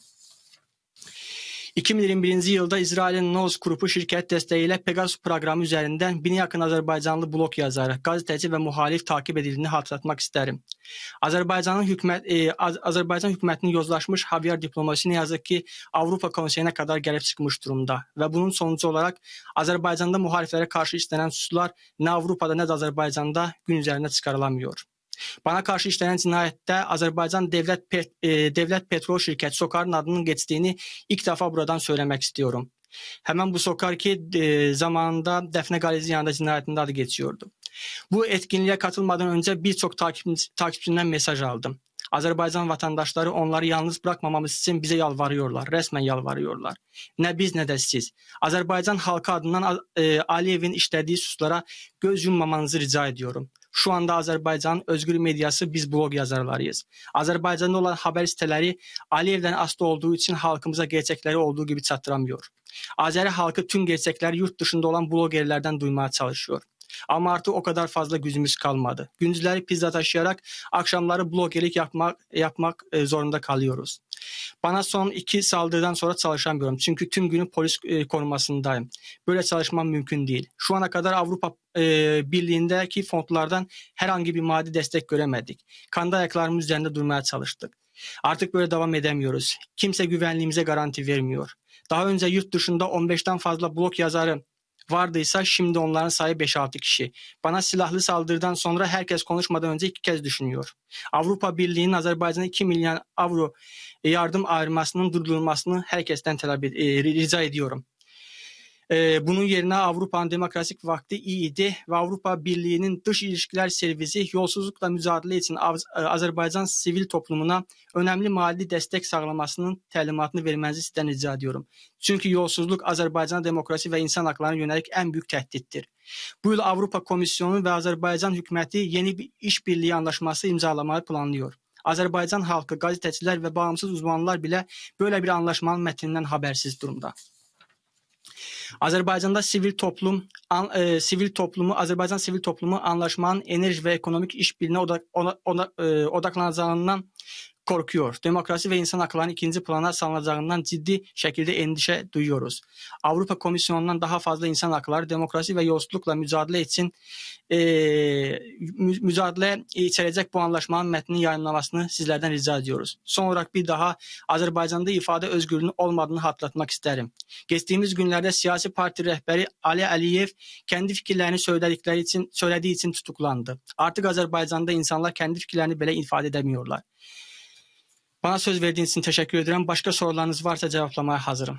iki bin yirmi birinci yılda İsrail'in Noz grubu şirket desteğiyle Pegasus programı üzerinden bine yakın Azerbaycanlı blog yazarı, gazeteci ve muhalif takip edildiğini hatırlatmak isterim. Azerbaycan'ın hükümet, e, Az Azerbaycan hükümetinin yozlaşmış havyar diplomasisi ne yazık ki Avrupa Konseyi'ne kadar gelip çıkmış durumda ve bunun sonucu olarak Azerbaycan'da muhaliflere karşı işlenen suçlar ne Avrupa'da ne de Azerbaycan'da gün üzerine çıkarılamıyor. Bana karşı işlenen cinayette Azerbaycan Devlet, Pet, e, Devlet Petrol Şirketi SOKAR'ın adının geçtiğini ilk defa buradan söylemek istiyorum. Hemen bu SOKAR ki e, zamanında Defne Galizyan'da cinayetinde adı geçiyordu. Bu etkinliğe katılmadan önce birçok takip, takipçinden mesaj aldım. Azerbaycan vatandaşları onları yalnız bırakmamamız için bize yalvarıyorlar, resmen yalvarıyorlar. Ne biz ne de siz. Azerbaycan halkı adından e, Aliyev'in işlediği suçlara göz yummamanızı rica ediyorum. Şu anda Azerbaycan'ın özgür medyası biz blog yazarlarıyız. Azerbaycan'da olan haber siteleri Aliyev'den aslı olduğu için halkımıza gerçekleri olduğu gibi çattıramıyor. Azeri halkı tüm gerçekleri yurt dışında olan blogerlerden duymaya çalışıyor. Ama artık o kadar fazla gücümüz kalmadı. Gündüzleri pizza taşıyarak akşamları blogerlik yapmak, yapmak e, zorunda kalıyoruz. Bana son iki saldırıdan sonra çalışamıyorum. Çünkü tüm günü polis e, korumasındayım. Böyle çalışmam mümkün değil. Şu ana kadar Avrupa e, Birliği'ndeki fondlardan herhangi bir maddi destek göremedik. Kendi ayaklarımız üzerinde durmaya çalıştık. Artık böyle devam edemiyoruz. Kimse güvenliğimize garanti vermiyor. Daha önce yurt dışında on beşten fazla blog yazarı vardıysa şimdi onların sayı beş altı kişi. Bana silahlı saldırıdan sonra herkes konuşmadan önce iki kez düşünüyor. Avrupa Birliği'nin Azerbaycan'a iki milyon avro yardım ayırmasının durdurulmasını herkesten talep ed- e, rica ediyorum. Ee, bunun yerine Avrupa'nın demokratik vakti iyiydi ve Avrupa Birliği'nin Dış İlişkiler Servisi yolsuzlukla mücadele için Az- Azerbaycan sivil toplumuna önemli mali destek sağlamasının təlimatını vermenizi sizden rica ediyorum. Çünkü yolsuzluk Azerbaycan demokrasi ve insan haklarına yönelik en büyük tehdittir. Bu yıl Avrupa Komisyonu ve Azerbaycan hükümeti yeni bir işbirliği anlaşması imzalamayı planlıyor. Azerbaycan halkı, gazeteciler ve bağımsız uzmanlar bile böyle bir anlaşmanın metninden habersiz durumda. Azerbaycan'da sivil toplum, an, e, sivil toplumu, Azerbaycan sivil toplumu anlaşmanın enerji ve ekonomik işbirliğine odak, ona, ona, e, odaklanacağından korkuyor. Demokrasi ve insan haklarının ikinci plana salınacağından ciddi şekilde endişe duyuyoruz. Avrupa Komisyonu'ndan daha fazla insan hakları, demokrasi ve yolsuzlukla mücadele için e, mü, mücadele içerecek bu anlaşmanın metninin yayınlamasını sizlerden rica ediyoruz. Son olarak bir daha Azerbaycan'da ifade özgürlüğünün olmadığını hatırlatmak isterim. Geçtiğimiz günlerde siyasi parti rehberi Ali Aliyev kendi fikirlerini söyledikleri için söylediği için tutuklandı. Artık Azerbaycan'da insanlar kendi fikirlerini bile ifade edemiyorlar. Bana söz verdiğiniz için teşekkür ederim. Başka sorularınız varsa cevaplamaya hazırım.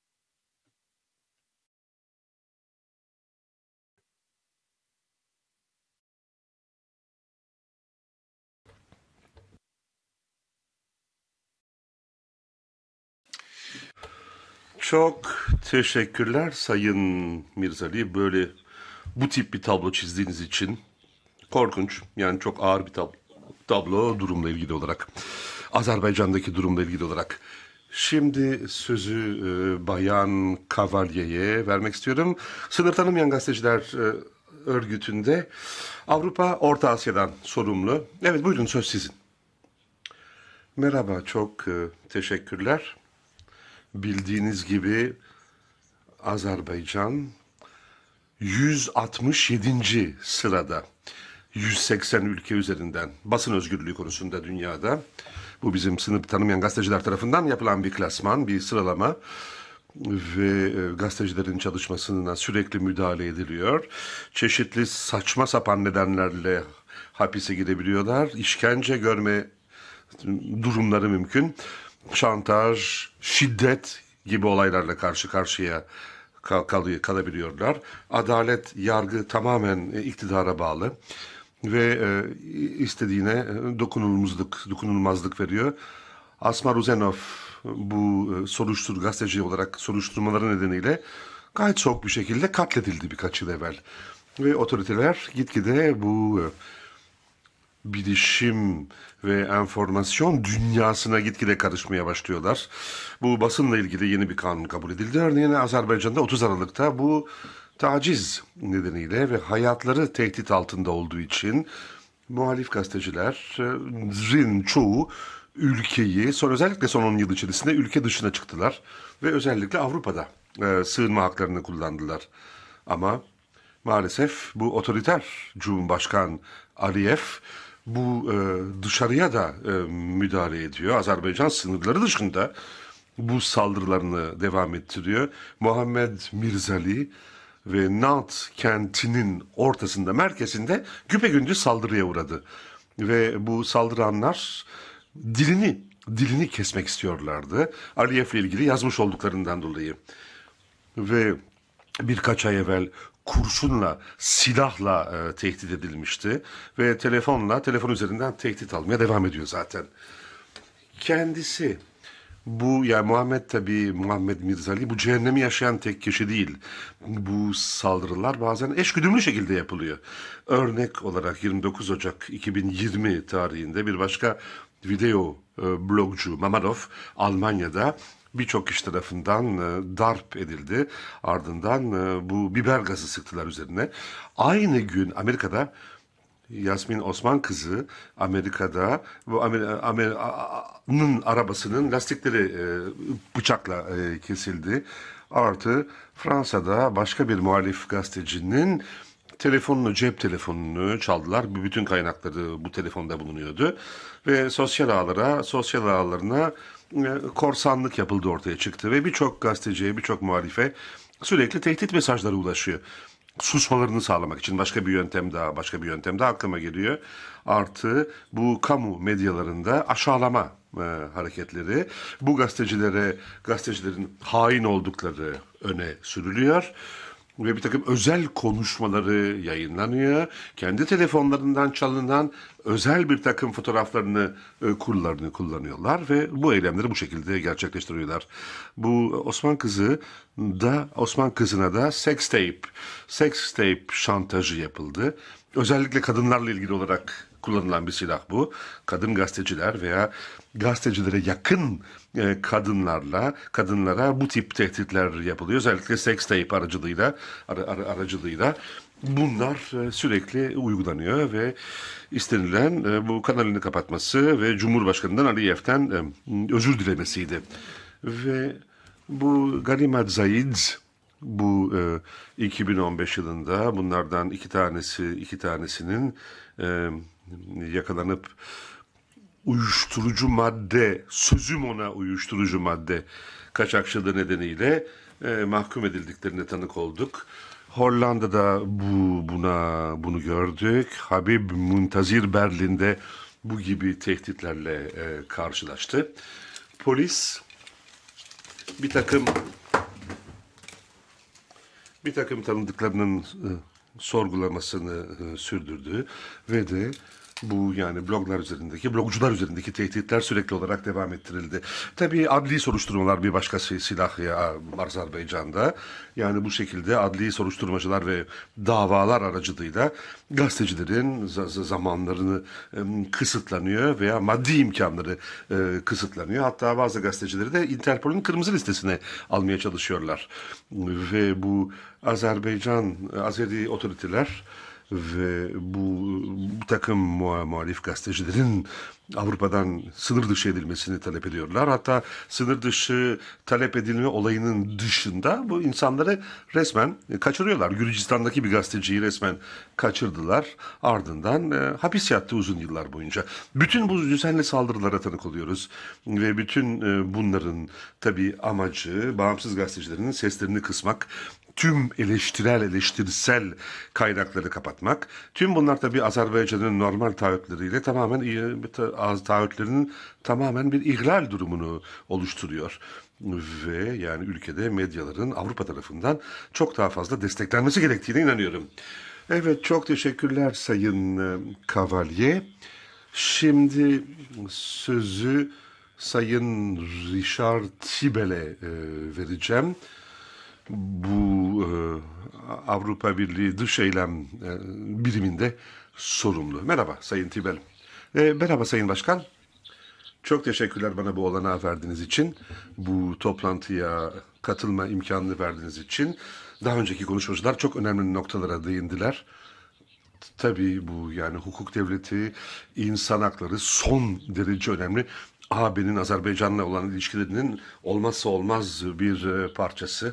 Çok teşekkürler Sayın Mirzali, böyle bu tip bir tablo çizdiğiniz için. Korkunç, yani çok ağır bir tablo, tablo durumla ilgili olarak. Azerbaycan'daki durumla ilgili olarak. Şimdi sözü e, Bayan Kavalye'ye vermek istiyorum. Sınır Tanımayan Gazeteciler e, Örgütü'nde Avrupa, Orta Asya'dan sorumlu. Evet, buyurun, söz sizin. Merhaba, çok e, teşekkürler. Bildiğiniz gibi Azerbaycan yüz altmış yedinci sırada. yüz seksen ülke üzerinden basın özgürlüğü konusunda dünyada. Bu bizim Sınır Tanımayan Gazeteciler tarafından yapılan bir klasman, bir sıralama ve gazetecilerin çalışmasına sürekli müdahale ediliyor. Çeşitli saçma sapan nedenlerle hapise gidebiliyorlar. İşkence görme durumları mümkün. Şantaj, şiddet gibi olaylarla karşı karşıya kal kal kalabiliyorlar. Adalet, yargı tamamen iktidara bağlı ve e, istediğine dokunulmazlık, dokunulmazlık veriyor. Asma Ruzenov bu e, soruştur gazeteci olarak soruşturmaları nedeniyle gayet soğuk bir şekilde katledildi birkaç yıl evvel. Ve otoriteler gitgide bu e, bilişim ve enformasyon dünyasına gitgide karışmaya başlıyorlar. Bu basınla ilgili yeni bir kanun kabul edildi. Örneğin Azerbaycan'da otuz Aralık'ta bu taciz nedeniyle ve hayatları tehdit altında olduğu için muhalif gazetecilerin çoğu ülkeyi, sonra özellikle son on yıl içerisinde ülke dışına çıktılar ve özellikle Avrupa'da e, sığınma haklarını kullandılar. Ama maalesef bu otoriter Cumhurbaşkan Aliyev bu e, dışarıya da e, müdahale ediyor. Azerbaycan sınırları dışında bu saldırılarını devam ettiriyor. Muhammed Mirzali ve Nant kentinin ortasında, merkezinde güpegündüz saldırıya uğradı. Ve bu saldıranlar dilini, dilini kesmek istiyorlardı. Aliyev'le ilgili yazmış olduklarından dolayı. Ve birkaç ay evvel kurşunla, silahla e, tehdit edilmişti. Ve telefonla, telefon üzerinden tehdit almaya devam ediyor zaten. Kendisi, bu yani Muhammed tabii, Muhammed Mirzali bu cehennemi yaşayan tek kişi değil. Bu saldırılar bazen eşgüdümlü şekilde yapılıyor. Örnek olarak yirmi dokuz Ocak iki bin yirmi tarihinde bir başka video e, blogcu Mamadov Almanya'da birçok kişi tarafından e, darp edildi. Ardından e, bu biber gazı sıktılar üzerine. Aynı gün Amerika'da Yasmin Osman kızı Amerika'da bu Amerika'nın arabasının lastikleri e, bıçakla e, kesildi. Artı Fransa'da başka bir muhalif gazetecinin telefonunu, cep telefonunu çaldılar. Bütün kaynakları bu telefonda bulunuyordu. Ve sosyal ağlara, sosyal ağlarına e, korsanlık yapıldı ortaya çıktı. Ve birçok gazeteciye, birçok muhalife sürekli tehdit mesajları ulaşıyor. Susmalarını sağlamak için başka bir yöntem daha, başka bir yöntem daha aklıma geliyor. Artı bu kamu medyalarında aşağılama e, hareketleri, bu gazetecilere, gazetecilerin hain oldukları öne sürülüyor. Ve bir takım özel konuşmaları yayınlanıyor. Kendi telefonlarından çalınan özel bir takım fotoğraflarını, e, kurlarını kullanıyorlar ve bu eylemleri bu şekilde gerçekleştiriyorlar. Bu Osman kızı da, Osman kızına da sex tape, sex tape şantajı yapıldı. Özellikle kadınlarla ilgili olarak kullanılan bir silah bu. Kadın gazeteciler veya gazetecilere yakın e, kadınlarla, kadınlara bu tip tehditler yapılıyor. Özellikle sex tape aracılığıyla, ara, ara, aracılığıyla bunlar e, sürekli uygulanıyor ve istenilen e, bu kanalını kapatması ve Cumhurbaşkanı'ndan Aliyev'ten e, özür dilemesiydi. Ve bu Ganimet Zaid, bu e, iki bin on beş yılında bunlardan iki tanesi, iki tanesinin e, yakalanıp uyuşturucu madde, sözüm ona uyuşturucu madde kaçakçılığı nedeniyle e, mahkum edildiklerine tanık olduk. Hollanda'da bu buna bunu gördük. Habib Muntazir Berlin'de bu gibi tehditlerle e, karşılaştı. Polis bir takım bir takım tanıdıklarının e, sorgulamasını e, sürdürdü ve de bu yani bloglar üzerindeki, blogcular üzerindeki tehditler sürekli olarak devam ettirildi. Tabii adli soruşturmalar bir başka silah ya Azerbaycan'da. Yani bu şekilde adli soruşturmacılar ve davalar aracılığıyla gazetecilerin zamanlarını e, kısıtlanıyor veya maddi imkanları e, kısıtlanıyor. Hatta bazı gazetecileri de Interpol'ün kırmızı listesine almaya çalışıyorlar. Ve bu Azerbaycan, Azeri otoriteler ve bu, bu takım muhalif gazetecilerin Avrupa'dan sınır dışı edilmesini talep ediyorlar. Hatta sınır dışı talep edilme olayının dışında bu insanları resmen kaçırıyorlar. Gürcistan'daki bir gazeteciyi resmen kaçırdılar. Ardından e, hapis yattı uzun yıllar boyunca. Bütün bu düzenli saldırılara tanık oluyoruz. Ve bütün e, bunların tabii amacı bağımsız gazetecilerin seslerini kısmak, tüm eleştirel, eleştirisel kaynakları kapatmak. Tüm bunlar tabii Azerbaycan'ın normal taahhütleriyle tamamen taahhütlerinin tamamen bir ihlal durumunu oluşturuyor. Ve yani ülkede medyaların Avrupa tarafından çok daha fazla desteklenmesi gerektiğine inanıyorum. Evet, çok teşekkürler Sayın Kavalye. Şimdi sözü Sayın Richard Tibel'e e, vereceğim. Bu e, Avrupa Birliği Dış Eylem e, biriminde sorumlu. Merhaba Sayın Tibel. E, merhaba Sayın Başkan. Çok teşekkürler bana bu olanağı verdiğiniz için. Bu toplantıya katılma imkanını verdiğiniz için. Daha önceki konuşmacılar çok önemli noktalara değindiler. Tabii bu yani hukuk devleti, insan hakları son derece önemli. A B'nin Azerbaycan'la olan ilişkilerinin olmazsa olmaz bir e, parçası.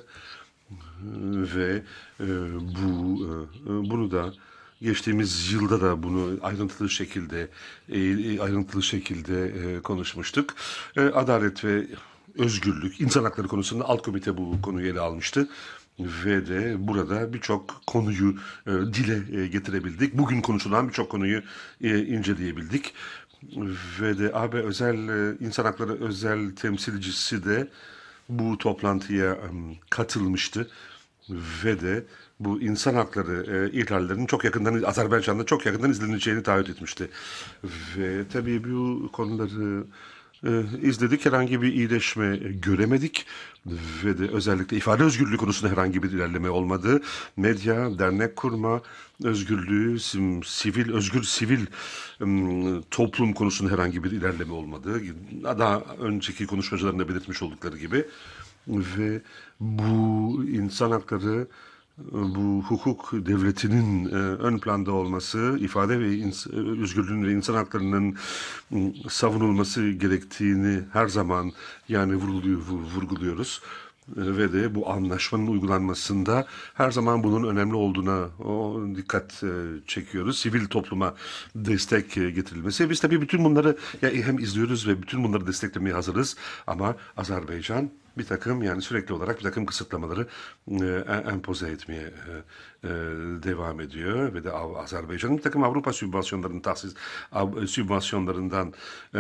Ve e, bu e, bunu da geçtiğimiz yılda da bunu ayrıntılı şekilde e, ayrıntılı şekilde e, konuşmuştuk. E, adalet ve özgürlük, insan hakları konusunda alt komite bu konuyu ele almıştı. Ve de burada birçok konuyu e, dile e, getirebildik. Bugün konuşulan birçok konuyu e, inceleyebildik. Ve de A B özel e, insan hakları özel temsilcisi de bu toplantıya e, katılmıştı. Ve de bu insan hakları e, ihlallerinin çok yakından, Azerbaycan'da çok yakından izleneceğini taahhüt etmişti. Ve tabii bu konuları e, izledik. Herhangi bir iyileşme göremedik. Ve de özellikle ifade özgürlüğü konusunda herhangi bir ilerleme olmadı. Medya, dernek kurma özgürlüğü, sivil, özgür sivil um, toplum konusunda herhangi bir ilerleme olmadı. Daha önceki konuşmacıların da belirtmiş oldukları gibi. Ve bu insan hakları, bu hukuk devletinin e, ön planda olması, ifade ve ins- özgürlüğün ve insan haklarının m, savunulması gerektiğini her zaman yani vurguluyor, vurguluyoruz. ve de bu anlaşmanın uygulanmasında her zaman bunun önemli olduğuna o dikkat e, çekiyoruz. Sivil topluma destek e, getirilmesi. Biz tabii bütün bunları ya hem izliyoruz ve bütün bunları desteklemeye hazırız. Ama Azerbaycan bir takım yani sürekli olarak bir takım kısıtlamaları e, empoze etmeye e, e, devam ediyor ve de Azerbaycan'ın bir takım Avrupa sübvansiyonlarının tahsis av, sübvansiyonlarından e,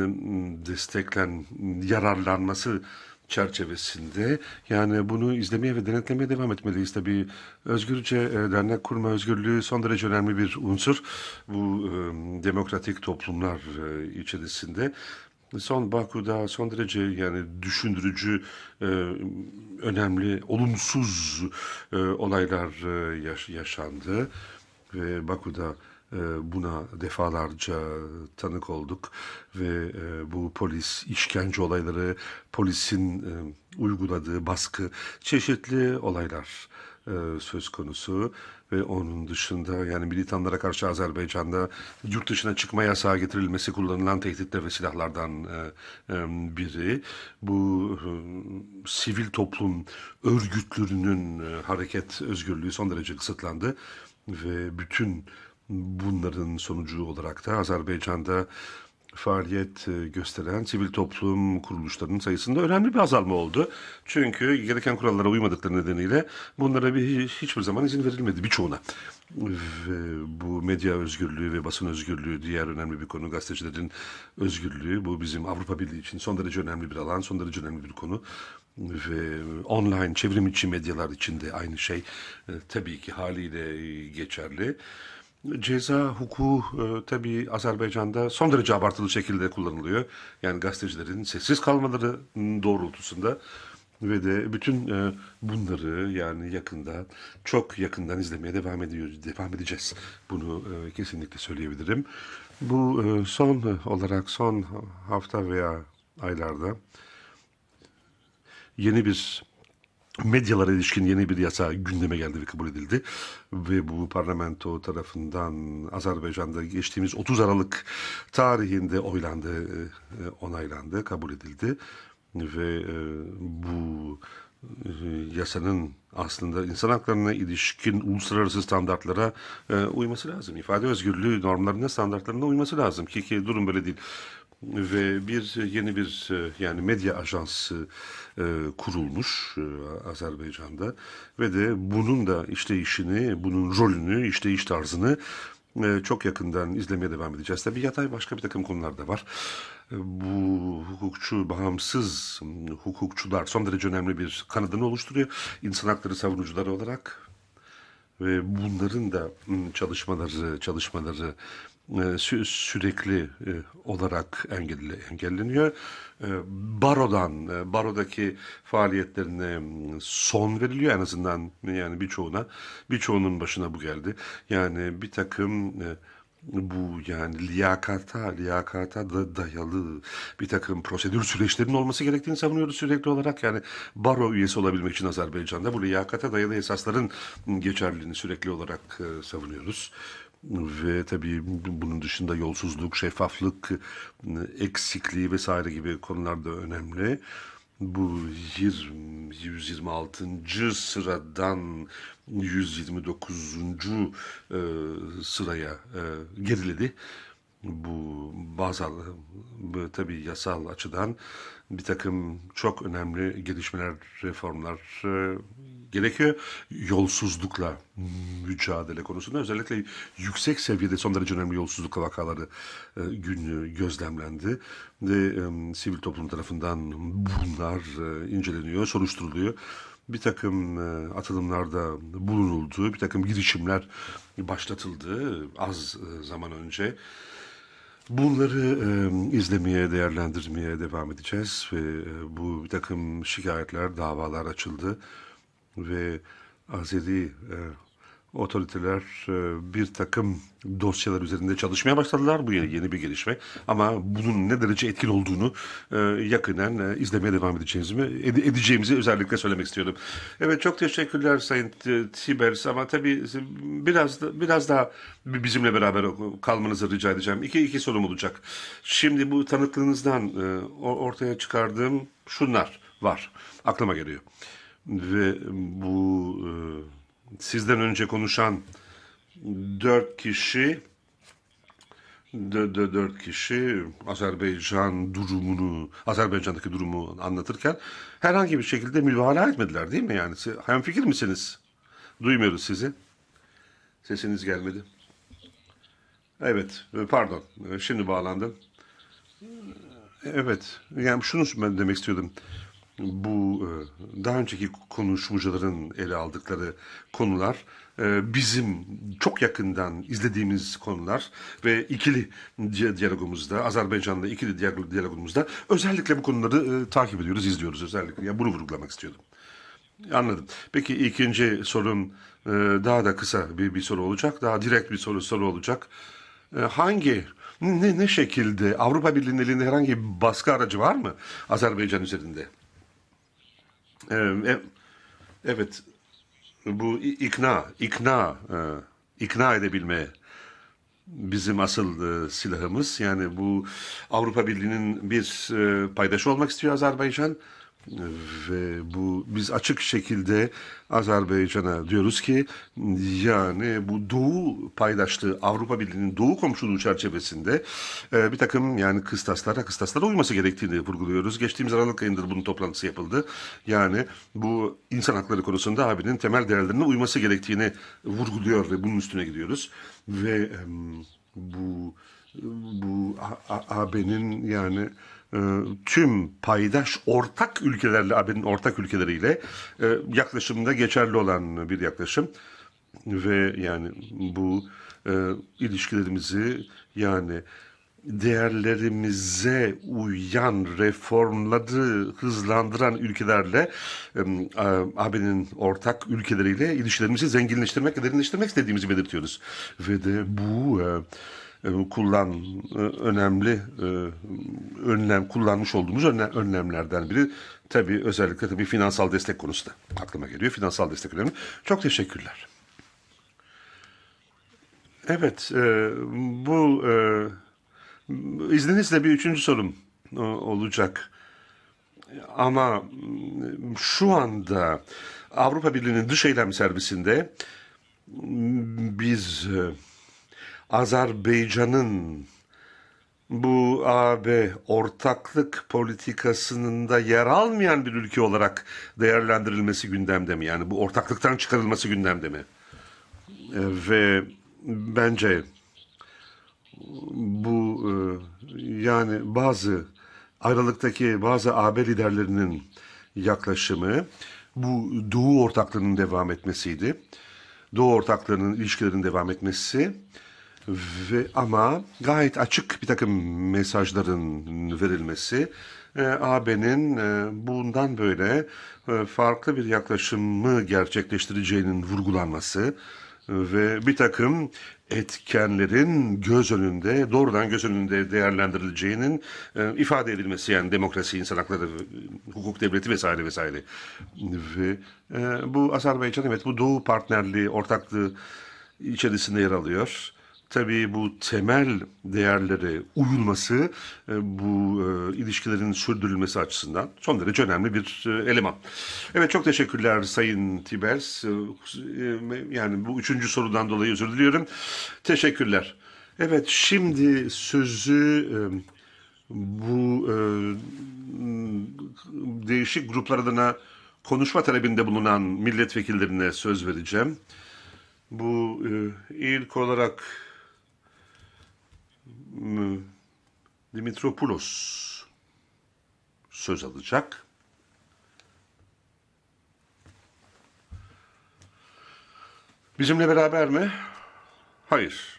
desteklen yararlanması çerçevesinde yani bunu izlemeye ve denetlemeye devam etmeliyiz. Tabii özgürce e, dernek kurma özgürlüğü son derece önemli bir unsur. Bu e, demokratik toplumlar e, içerisinde. Son Baku'da son derece yani düşündürücü, e, önemli, olumsuz e, olaylar e, yaş yaşandı ve Baku'da e, buna defalarca tanık olduk ve e, bu polis işkence olayları, polisin e, uyguladığı baskı, çeşitli olaylar e, söz konusu. Ve onun dışında yani militanlara karşı Azerbaycan'da yurt dışına çıkma yasağı getirilmesi kullanılan tehditler ve silahlardan e, e, biri. Bu e, sivil toplum örgütlerinin e, hareket özgürlüğü son derece kısıtlandı. Ve bütün bunların sonucu olarak da Azerbaycan'da faaliyet gösteren sivil toplum kuruluşlarının sayısında önemli bir azalma oldu. Çünkü gereken kurallara uymadıkları nedeniyle bunlara bir, hiçbir zaman izin verilmedi birçoğuna. Ve bu medya özgürlüğü ve basın özgürlüğü diğer önemli bir konu. Gazetecilerin özgürlüğü bu bizim Avrupa Birliği için son derece önemli bir alan, son derece önemli bir konu. Ve online çevrim içi medyalar için de aynı şey e, tabii ki haliyle geçerli. Ceza hukuku e, tabii Azerbaycan'da son derece abartılı şekilde kullanılıyor. Yani gazetecilerin sessiz kalmaları doğrultusunda ve de bütün e, bunları yani yakında çok yakından izlemeye devam ediyoruz, devam edeceğiz. Bunu e, kesinlikle söyleyebilirim. Bu e, son olarak son hafta veya aylarda yeni bir medyalara ilişkin yeni bir yasa gündeme geldi ve kabul edildi. Ve bu parlamento tarafından Azerbaycan'da geçtiğimiz otuz Aralık tarihinde oylandı, onaylandı, kabul edildi. Ve bu yasanın aslında insan haklarına ilişkin uluslararası standartlara uyması lazım. İfade özgürlüğü normlarına, standartlarına uyması lazım ki, ki durum böyle değil. Ve bir yeni bir yani medya ajansı e, kurulmuş e, Azerbaycan'da ve de bunun da işleyişini, bunun rolünü, işleyiş tarzını e, çok yakından izlemeye devam edeceğiz. Tabii yatay başka bir takım konular da var. E, bu hukukçu, bağımsız hukukçular son derece önemli bir kanadını oluşturuyor. İnsan hakları savunucuları olarak ve bunların da çalışmaları, çalışmaları Sü sürekli olarak engelli, engelleniyor. Barodan, barodaki faaliyetlerine son veriliyor en azından yani birçoğuna, birçoğunun başına bu geldi. Yani bir takım bu yani liyakata, liyakata da dayalı bir takım prosedür süreçlerinin olması gerektiğini savunuyoruz sürekli olarak. Yani baro üyesi olabilmek için Azerbaycan'da bu liyakata dayalı esasların geçerliliğini sürekli olarak savunuyoruz. Ve tabii bunun dışında yolsuzluk, şeffaflık eksikliği vesaire gibi konular da önemli. Bu yüz yirmi altıncı sıradan yüz yirmi dokuzuncu E, sıraya e, geriledi. Bu bazı bu, tabii yasal açıdan bir takım çok önemli gelişmeler, reformlar e, gerekiyor. Yolsuzlukla mücadele konusunda özellikle yüksek seviyede son derece önemli yolsuzluk vakaları e, günlüğü gözlemlendi. Ve e, sivil toplum tarafından bunlar e, inceleniyor, soruşturuluyor. Bir takım e, atılımlarda bulunuldu, bir takım girişimler başlatıldı az e, zaman önce. Bunları e, izlemeye, değerlendirmeye devam edeceğiz ve e, bu bir takım şikayetler, davalar açıldı ve Azeri e, otoriteler e, bir takım dosyalar üzerinde çalışmaya başladılar. Bu yeni, yeni bir gelişme ama bunun ne derece etkin olduğunu e, yakinen e, izlemeye devam edeceğimizi, ede, edeceğimizi özellikle söylemek istiyorum. Evet, çok teşekkürler Sayın Tibers ama tabii biraz da, biraz daha bizimle beraber kalmanızı rica edeceğim. İki, iki sorum olacak. Şimdi bu tanıklığınızdan e, ortaya çıkardığım şunlar. var. Aklıma geliyor. Ve bu e, sizden önce konuşan dört kişi dö- dö- dört kişi Azerbaycan durumunu, Azerbaycan'daki durumu anlatırken herhangi bir şekilde müdahale etmediler değil mi? Yani siz hemfikir misiniz? Duymuyoruz sizi. Sesiniz gelmedi. Evet, pardon. Şimdi bağlandım. Evet, yani şunu ben demek istiyordum. Bu daha önceki konuşmacıların ele aldıkları konular bizim çok yakından izlediğimiz konular ve ikili diyalogumuzda, Azerbaycan'la ikili diyalogumuzda özellikle bu konuları takip ediyoruz, izliyoruz özellikle. Yani bunu vurgulamak istiyordum. Anladım. Peki ikinci sorum daha da kısa bir, bir soru olacak, daha direkt bir soru soru olacak. Hangi ne, ne şekilde Avrupa Birliği'nin elinde herhangi bir baskı aracı var mı Azerbaycan üzerinde? Ee, evet, bu ikna, ikna, e, ikna edebilme bizim asıl e, silahımız. Yani bu Avrupa Birliği'nin bir e, paydaşı olmak istiyor Azerbaycan. Ve bu biz açık şekilde Azerbaycan'a diyoruz ki yani bu Doğu paydaşlığı Avrupa Birliği'nin Doğu komşuluğu çerçevesinde e, bir takım yani kıstaslara kıstaslara uyması gerektiğini vurguluyoruz. Geçtiğimiz Aralık ayında bunun toplantısı yapıldı. Yani bu insan hakları konusunda abinin temel değerlerine uyması gerektiğini vurguluyor ve bunun üstüne gidiyoruz. Ve e, bu bu A B'nin yani tüm paydaş ortak ülkelerle, A B'nin ortak ülkeleriyle yaklaşımda geçerli olan bir yaklaşım ve yani bu e, ilişkilerimizi yani değerlerimize uyan reformları hızlandıran ülkelerle e, A B'nin ortak ülkeleriyle ilişkilerimizi zenginleştirmek ve derinleştirmek istediğimizi belirtiyoruz. Ve de bu e, kullan önemli önlem kullanmış olduğumuz önlemlerden biri tabii özellikle tabii finansal destek konusu da aklıma geliyor. Finansal destek önemli. Çok teşekkürler. Evet, bu izninizle bir üçüncü sorum olacak. Ama şu anda Avrupa Birliği'nin dış eylem servisinde biz Azerbaycan'ın bu A B ortaklık politikasının da yer almayan bir ülke olarak değerlendirilmesi gündemde mi? Yani bu ortaklıktan çıkarılması gündemde mi? E, ve bence bu e, yani bazı Aralık'taki bazı A B liderlerinin yaklaşımı bu Doğu ortaklığının devam etmesiydi. Doğu ortaklığının ilişkilerin devam etmesi ve ama gayet açık bir takım mesajların verilmesi e, A B'nin e, bundan böyle e, farklı bir yaklaşımı gerçekleştireceğinin vurgulanması e, ve bir takım etkenlerin göz önünde, doğrudan göz önünde değerlendirileceğinin e, ifade edilmesi, yani demokrasi, insan hakları, hukuk devleti vesaire vesaire. Ve e, bu Azerbaycan evet bu Doğu partnerliği, ortaklığı içerisinde yer alıyor. Tabii bu temel değerlere uyulması bu e, ilişkilerin sürdürülmesi açısından son derece önemli bir e, eleman. Evet, çok teşekkürler Sayın Tibers. E, yani bu üçüncü sorudan dolayı özür diliyorum. Teşekkürler. Evet, şimdi sözü e, bu e, değişik gruplar adına konuşma talebinde bulunan milletvekillerine söz vereceğim. Bu e, ilk olarak Dimitropoulos söz alacak. Bizimle beraber mi? Hayır.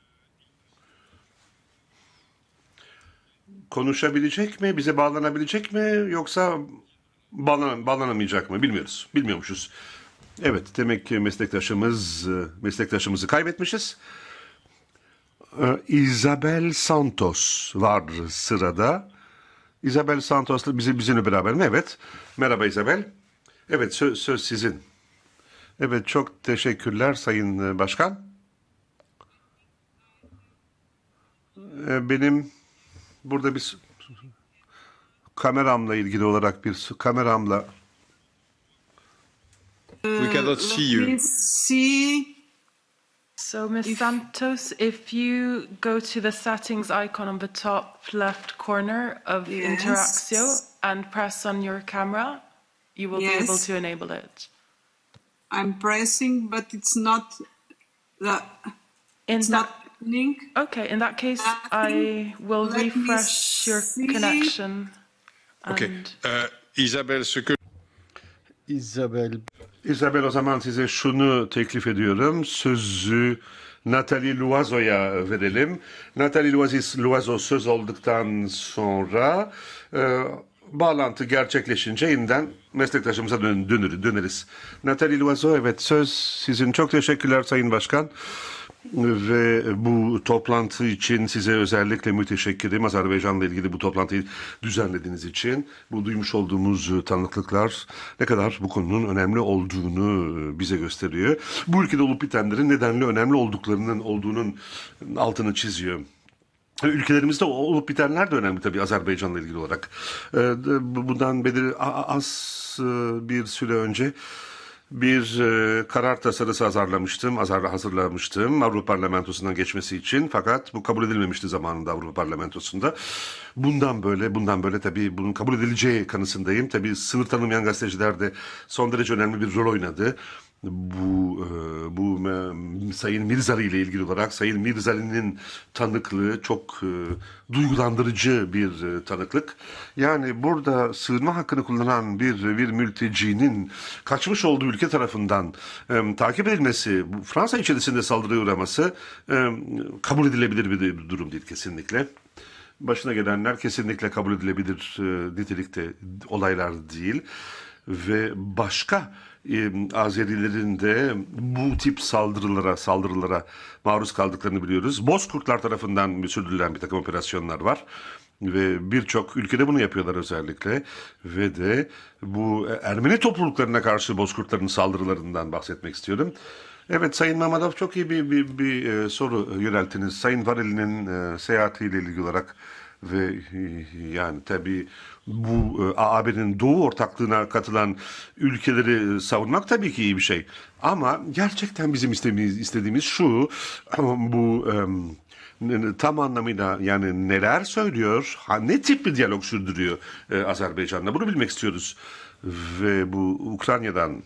Konuşabilecek mi? Bize bağlanabilecek mi? Yoksa bağlan bağlanamayacak mı? Bilmiyoruz. Bilmiyormuşuz. Evet, demek ki meslektaşımız meslektaşımızı kaybetmişiz. Isabel Santos var sırada. Isabel Santos'la bizi bizimle beraber mi? Evet. Merhaba Isabel. Evet, söz, söz sizin. Evet, çok teşekkürler Sayın Başkan. Benim burada bir kameramla ilgili olarak bir kameramla We cannot see Let you. me see. So, Miz If- Santos, if you go to the settings icon on the top left corner of Yes. Interaxio and press on your camera, you will be able Yes. to enable it. I'm pressing, but it's not the In it's that, not happening. okay, in that case, I I think- will let me refresh your see. connection. Okay. And Euh, Isabelle, ce que Isabel, İzabel, o zaman size şunu teklif ediyorum. Sözü Nathalie Loiseau'ya verelim. Nathalie Loiseau, Loiseau söz olduktan sonra e, bağlantı gerçekleşince yeniden meslektaşımıza dön, dönür, döneriz. Nathalie Loiseau, evet, söz sizin. Çok teşekkürler Sayın Başkan. Ve bu toplantı için size özellikle müteşekkirim. Azerbaycan'la ilgili bu toplantıyı düzenlediğiniz için. Bu duymuş olduğumuz tanıklıklar ne kadar bu konunun önemli olduğunu bize gösteriyor. Bu ülkede olup bitenlerin nedenli önemli olduklarının olduğunun altını çiziyor. Ülkelerimizde olup bitenler de önemli tabii Azerbaycan'la ilgili olarak. Bundan belir az bir süre önce bir e, karar tasarısı hazırlamıştım, hazır, hazırlamıştım Avrupa Parlamentosu'ndan geçmesi için. Fakat bu kabul edilmemişti zamanında Avrupa Parlamentosu'nda. Bundan böyle, bundan böyle tabii bunun kabul edileceği kanısındayım. Tabii sınır tanımayan gazeteciler de son derece önemli bir rol oynadı. Bu e, bu e, Sayın Mirzali ile ilgili olarak Sayın Mirzali'nin tanıklığı çok e, duygulandırıcı bir e, tanıklık. Yani burada sığınma hakkını kullanan bir bir mültecinin kaçmış olduğu ülke tarafından e, takip edilmesi, bu Fransa içerisinde saldırıya uğraması e, kabul edilebilir bir, bir durum değil kesinlikle. Başına gelenler kesinlikle kabul edilebilir e, nitelikte olaylar değil ve başka e, Azerilerin de bu tip saldırılara saldırılara maruz kaldıklarını biliyoruz. Bozkurtlar tarafından sürdürülen bir takım operasyonlar var ve birçok ülkede bunu yapıyorlar özellikle ve de bu Ermeni topluluklarına karşı Bozkurtların saldırılarından bahsetmek istiyorum. Evet, Sayın Mamadov, çok iyi bir, bir, bir e, soru yönelttiniz. Sayın Vareli'nin e, seyahatiyle ilgili olarak ve e, yani tabii bu e, A B'nin Doğu ortaklığına katılan ülkeleri savunmak tabii ki iyi bir şey. Ama gerçekten bizim istediğimiz, istediğimiz şu, bu e, tam anlamıyla yani neler söylüyor, ha, ne tip bir diyalog sürdürüyor e, Azerbaycan'la, bunu bilmek istiyoruz. Ve bu Ukrayna'dan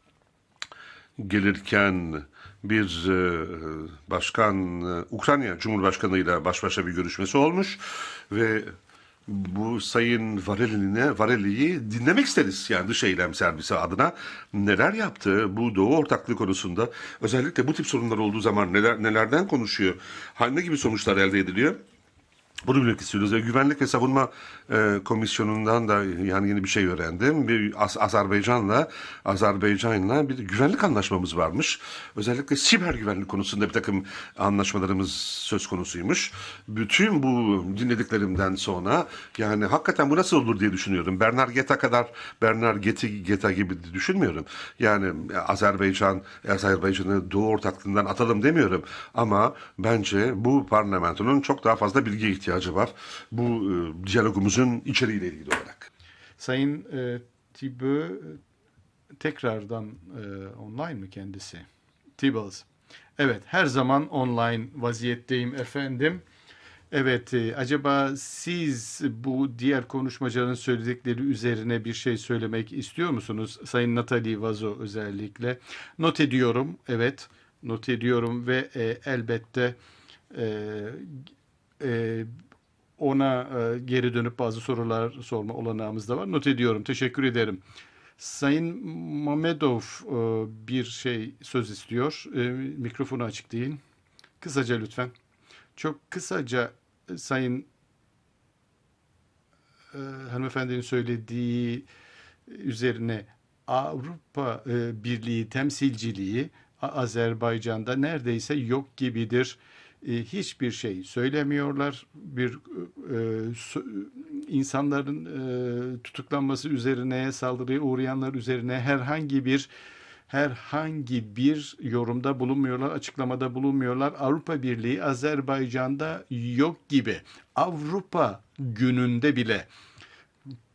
gelirken bir e, başkan, e, Ukrayna Cumhurbaşkanı ile baş başa bir görüşmesi olmuş ve bu Sayın Vareli'ne, Vareli'yi dinlemek isteriz. Yani dış eylem servisi adına neler yaptı bu Doğu ortaklığı konusunda, özellikle bu tip sorunlar olduğu zaman neler nelerden konuşuyor, ne gibi sonuçlar elde ediliyor? Bunu bilmek istiyoruz. E, Güvenlik ve Savunma e, Komisyonu'ndan da yani yeni bir şey öğrendim. Bir Az Azerbaycan'la Azerbaycan'la bir güvenlik anlaşmamız varmış. Özellikle siber güvenlik konusunda bir takım anlaşmalarımız söz konusuymuş. Bütün bu dinlediklerimden sonra yani hakikaten bu nasıl olur diye düşünüyorum. Bernard Geta kadar Bernard Geti Geta gibi düşünmüyorum. Yani Azerbaycan Azerbaycan'ı Doğu ortaklığından atalım demiyorum. Ama bence bu parlamentonun çok daha fazla bilgiye ihtiyacı var bu e, diyalogumuzun içeriğiyle ilgili olarak. Sayın e, Thibault tekrardan e, online mı kendisi? Thibault. Evet, her zaman online vaziyetteyim efendim. Evet, e, acaba siz bu diğer konuşmacıların söyledikleri üzerine bir şey söylemek istiyor musunuz? Sayın Nathalie Loiseau özellikle. Not ediyorum, evet, not ediyorum ve e, elbette e, e, ona e, geri dönüp bazı sorular sorma olanağımız da var. Not ediyorum, teşekkür ederim. Sayın Mamedov e, bir şey söz istiyor. E, mikrofonu açık değil. Kısaca lütfen. Çok kısaca e, Sayın e, hanımefendinin söylediği üzerine Avrupa e, Birliği temsilciliği A- Azerbaycan'da neredeyse yok gibidir. E, hiçbir şey söylemiyorlar. Bir e, so- insanların e, tutuklanması üzerine, saldırıya uğrayanlar üzerine herhangi bir herhangi bir yorumda bulunmuyorlar, açıklamada bulunmuyorlar. Avrupa Birliği Azerbaycan'da yok gibi. Avrupa gününde bile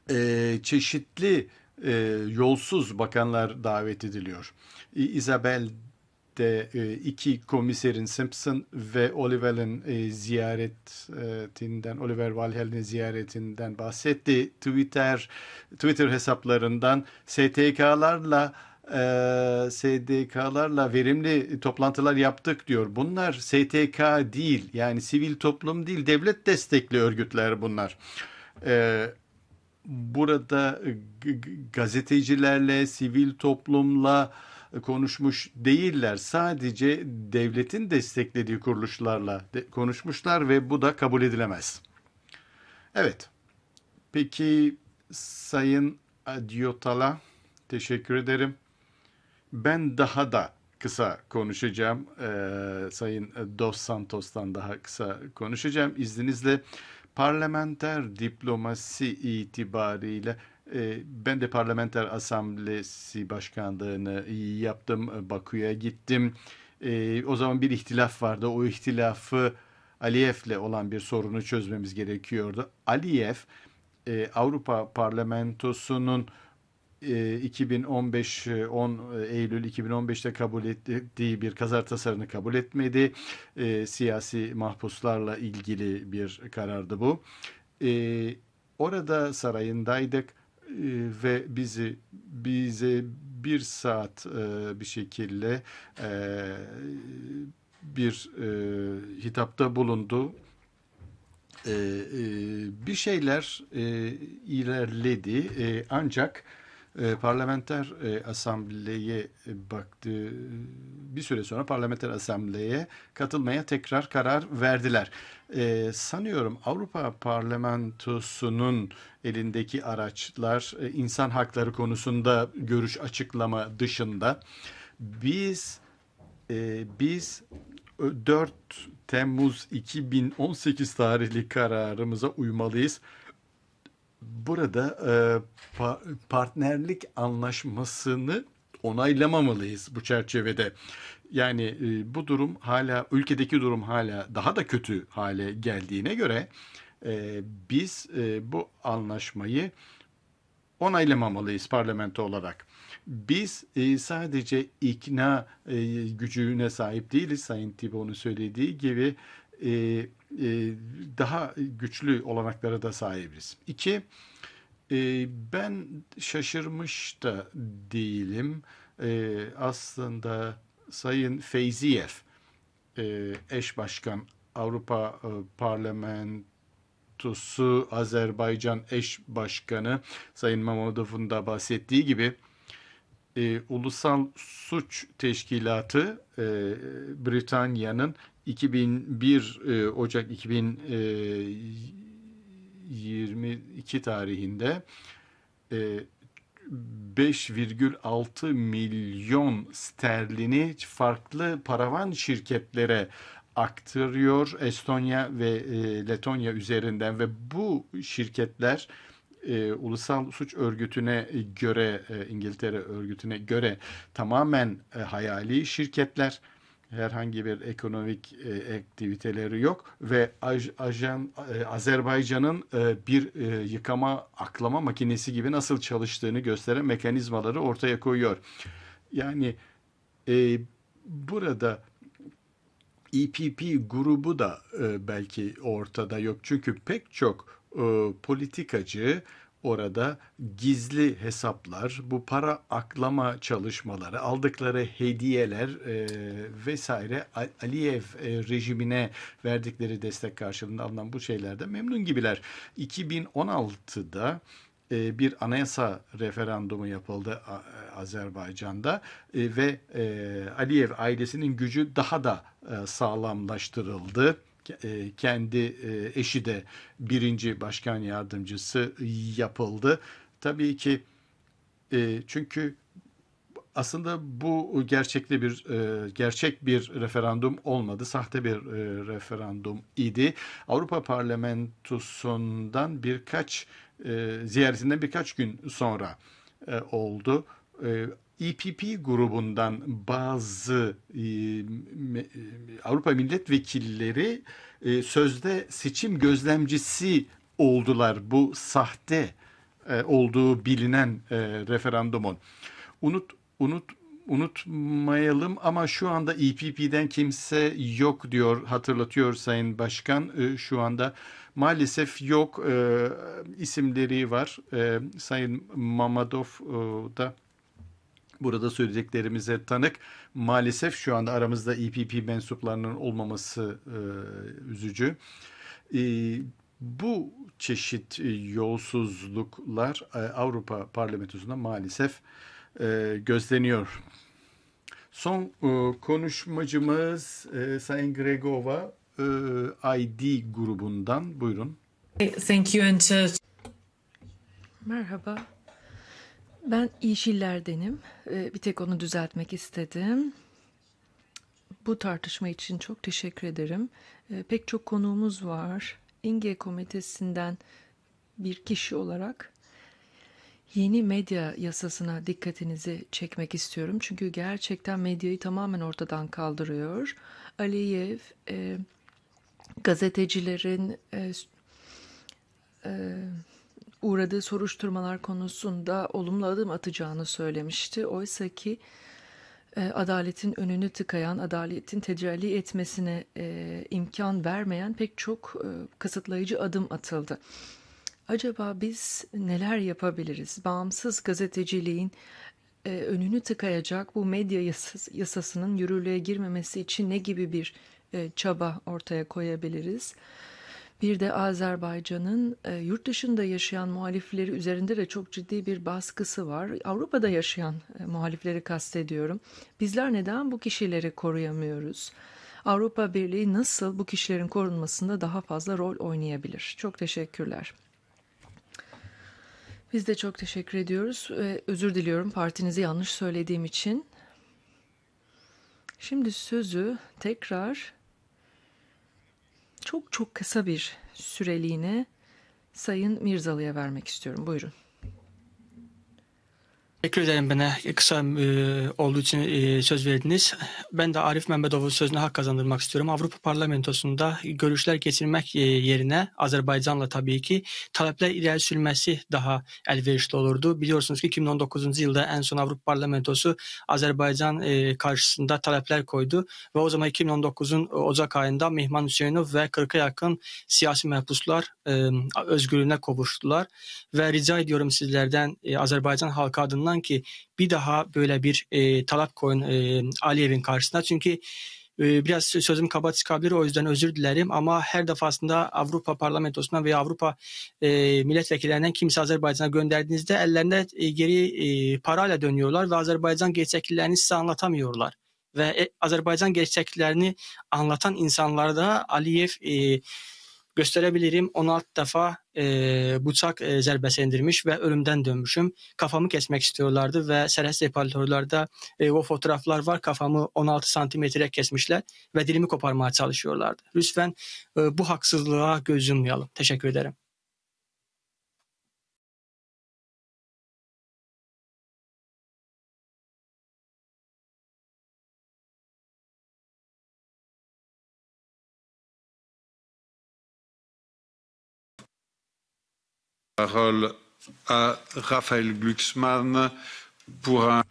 e, çeşitli e, yolsuz bakanlar davet ediliyor. İ- Isabel de e, iki komiserin Simpson ve Oliver'in e, ziyaretinden, Oliver Valhel'in ziyaretinden bahsetti. Twitter Twitter hesaplarından S T K'larla e, S D K'larla verimli toplantılar yaptık diyor. Bunlar S T K değil, yani sivil toplum değil, devlet destekli örgütler bunlar. E, Burada g- g- gazetecilerle, sivil toplumla konuşmuş değiller. Sadece devletin desteklediği kuruluşlarla de- konuşmuşlar ve bu da kabul edilemez. Evet. Peki Sayın Adiotal'a teşekkür ederim. Ben daha da kısa konuşacağım. Ee, Sayın Dos Santos'tan daha kısa konuşacağım. İzninizle parlamenter diplomasi itibariyle e, ben de parlamenter asamblesi başkanlığını yaptım. Bakü'ye gittim. E, o zaman bir ihtilaf vardı. O ihtilafı Aliyev'le olan bir sorunu çözmemiz gerekiyordu. Aliyev e, Avrupa Parlamentosu'nun e, iki bin on beş on Eylül iki bin on beşte kabul ettiği bir kaza tasarını kabul etmedi. E, siyasi mahpuslarla ilgili bir karardı bu. E, Orada sarayındaydık e, ve bizi bize bir saat e, bir şekilde e, bir e, hitapta bulundu. E, e, Bir şeyler e, ilerledi e, ancak e, parlamenter e, asambleye baktı. Bir süre sonra parlamenter asambleye katılmaya tekrar karar verdiler. E, sanıyorum Avrupa Parlamentosu'nun elindeki araçlar e, insan hakları konusunda görüş açıklama dışında biz e, biz dört Temmuz iki bin on sekiz tarihli kararımıza uymalıyız. Burada e, pa- partnerlik anlaşmasını onaylamamalıyız bu çerçevede. Yani e, bu durum hala, ülkedeki durum hala daha da kötü hale geldiğine göre e, biz e, bu anlaşmayı onaylamamalıyız parlamento olarak. Biz e, sadece ikna e, gücüne sahip değiliz. Sayın Thibault'un söylediği gibi e, e, daha güçlü olanaklara da sahibiz. İki, e, ben şaşırmış da değilim. E, aslında Sayın Feyziyev, e, eş başkan Avrupa e, Parlamentosu Azerbaycan eş başkanı Sayın Mammadov'un da bahsettiği gibi e, Ulusal Suç Teşkilatı e, Britanya'nın iki bin bir e, Ocak iki bin yirmi iki tarihinde e, beş virgül altı milyon sterlini farklı paravan şirketlere aktarıyor Estonya ve e, Letonya üzerinden ve bu şirketler e, Ulusal Suç Örgütü'ne göre, e, İngiltere örgütüne göre tamamen e, hayali şirketler. Herhangi bir ekonomik e, aktiviteleri yok ve aj, ajan e, Azerbaycan'ın e, bir e, yıkama aklama makinesi gibi nasıl çalıştığını gösteren mekanizmaları ortaya koyuyor. Yani e, burada E P P grubu da e, belki ortada yok. Çünkü pek çok e, politikacı orada gizli hesaplar, bu para aklama çalışmaları, aldıkları hediyeler e, vesaire Aliyev e, rejimine verdikleri destek karşılığında alınan bu şeylerden memnun gibiler. iki bin on altıda e, bir anayasa referandumu yapıldı Azerbaycan'da e, ve e, Aliyev ailesinin gücü daha da e, sağlamlaştırıldı. E, kendi e, eşi de birinci başkan yardımcısı yapıldı. Tabii ki e, çünkü aslında bu gerçekli bir e, gerçek bir referandum olmadı. Sahte bir e, referandum idi. Avrupa Parlamentosu'ndan birkaç e, ziyaretinden birkaç gün sonra e, oldu. E, E P P grubundan bazı e, me, Avrupa milletvekilleri e, sözde seçim gözlemcisi oldular bu sahte e, olduğu bilinen e, referandumun. Unut unut unutmayalım ama şu anda E P P'den kimse yok diyor, hatırlatıyor Sayın Başkan. E, şu anda maalesef yok, e, isimleri var. E, Sayın Mamadov e, da burada söyleyeceklerimize tanık. Maalesef şu anda aramızda E P P mensuplarının olmaması e, üzücü. E, bu çeşit yolsuzluklar e, Avrupa Parlamentosu'nda maalesef e, gözleniyor. Son e, konuşmacımız e, Sayın Gregova, e, I D grubundan. Buyurun. Thank you and uh, Merhaba. Ben Yeşiller'denim. Ee, Bir tek onu düzeltmek istedim. Bu tartışma için çok teşekkür ederim. Ee, Pek çok konuğumuz var. İnge Komitesi'nden bir kişi olarak yeni medya yasasına dikkatinizi çekmek istiyorum. Çünkü gerçekten medyayı tamamen ortadan kaldırıyor. Aliyev e, gazetecilerin e, e, uğradığı soruşturmalar konusunda olumlu adım atacağını söylemişti. Oysa ki e, adaletin önünü tıkayan, adaletin tecelli etmesine e, imkan vermeyen pek çok e, kısıtlayıcı adım atıldı. Acaba biz neler yapabiliriz? Bağımsız gazeteciliğin e, önünü tıkayacak bu medya yasas, yasasının yürürlüğe girmemesi için ne gibi bir e, çaba ortaya koyabiliriz? Bir de Azerbaycan'ın e, yurt dışında yaşayan muhalifleri üzerinde de çok ciddi bir baskısı var. Avrupa'da yaşayan e, muhalifleri kastediyorum. Bizler neden bu kişileri koruyamıyoruz? Avrupa Birliği nasıl bu kişilerin korunmasında daha fazla rol oynayabilir? Çok teşekkürler. Biz de çok teşekkür ediyoruz. Ee, özür diliyorum partinizi yanlış söylediğim için. Şimdi sözü tekrar çok çok kısa bir süreliğine Sayın Mirzalı'ya vermek istiyorum. Buyurun. Teşekkür ederim bana kısa e, olduğu için e, söz verdiniz. Ben de Arif Mehmedov'un sözüne hak kazandırmak istiyorum. Avrupa Parlamentosu'nda görüşler geçirmek e, yerine Azerbaycan'la tabii ki talepler ileri sürmesi daha elverişli olurdu. Biliyorsunuz ki iki bin on dokuzuncu yılda en son Avrupa Parlamentosu Azerbaycan e, karşısında talepler koydu ve o zaman iki bin on dokuzun Ocak ayında Mehman Hüseyinov ve kırka yakın siyasi mahpuslar e, özgürlüğüne kavuştular ve rica ediyorum sizlerden e, Azerbaycan halkı adından ki bir daha böyle bir e, talep koyun e, Aliyev'in karşısına. Çünkü e, biraz sözüm kaba çıkabilir, o yüzden özür dilerim ama her defasında Avrupa Parlamentosu'ndan veya Avrupa e, milletvekillerinden kimse Azerbaycan'a gönderdiğinizde ellerinde e, geri e, parayla dönüyorlar ve Azerbaycan gerçeklerini size anlatamıyorlar. Ve e, Azerbaycan gerçeklerini anlatan insanlara da Aliyev e, gösterebilirim. on altı defa e, bıçak e, zərbəsi indirmiş ve ölümden dönmüşüm. Kafamı kesmek istiyorlardı ve Serhes depolatörlerde e, o fotoğraflar var. Kafamı on altı santimetre kesmişler ve dilimi koparmaya çalışıyorlardı. Lütfen e, bu haksızlığa göz yummayalım. Teşekkür ederim. Parole à Raphaël Glucksmann pour un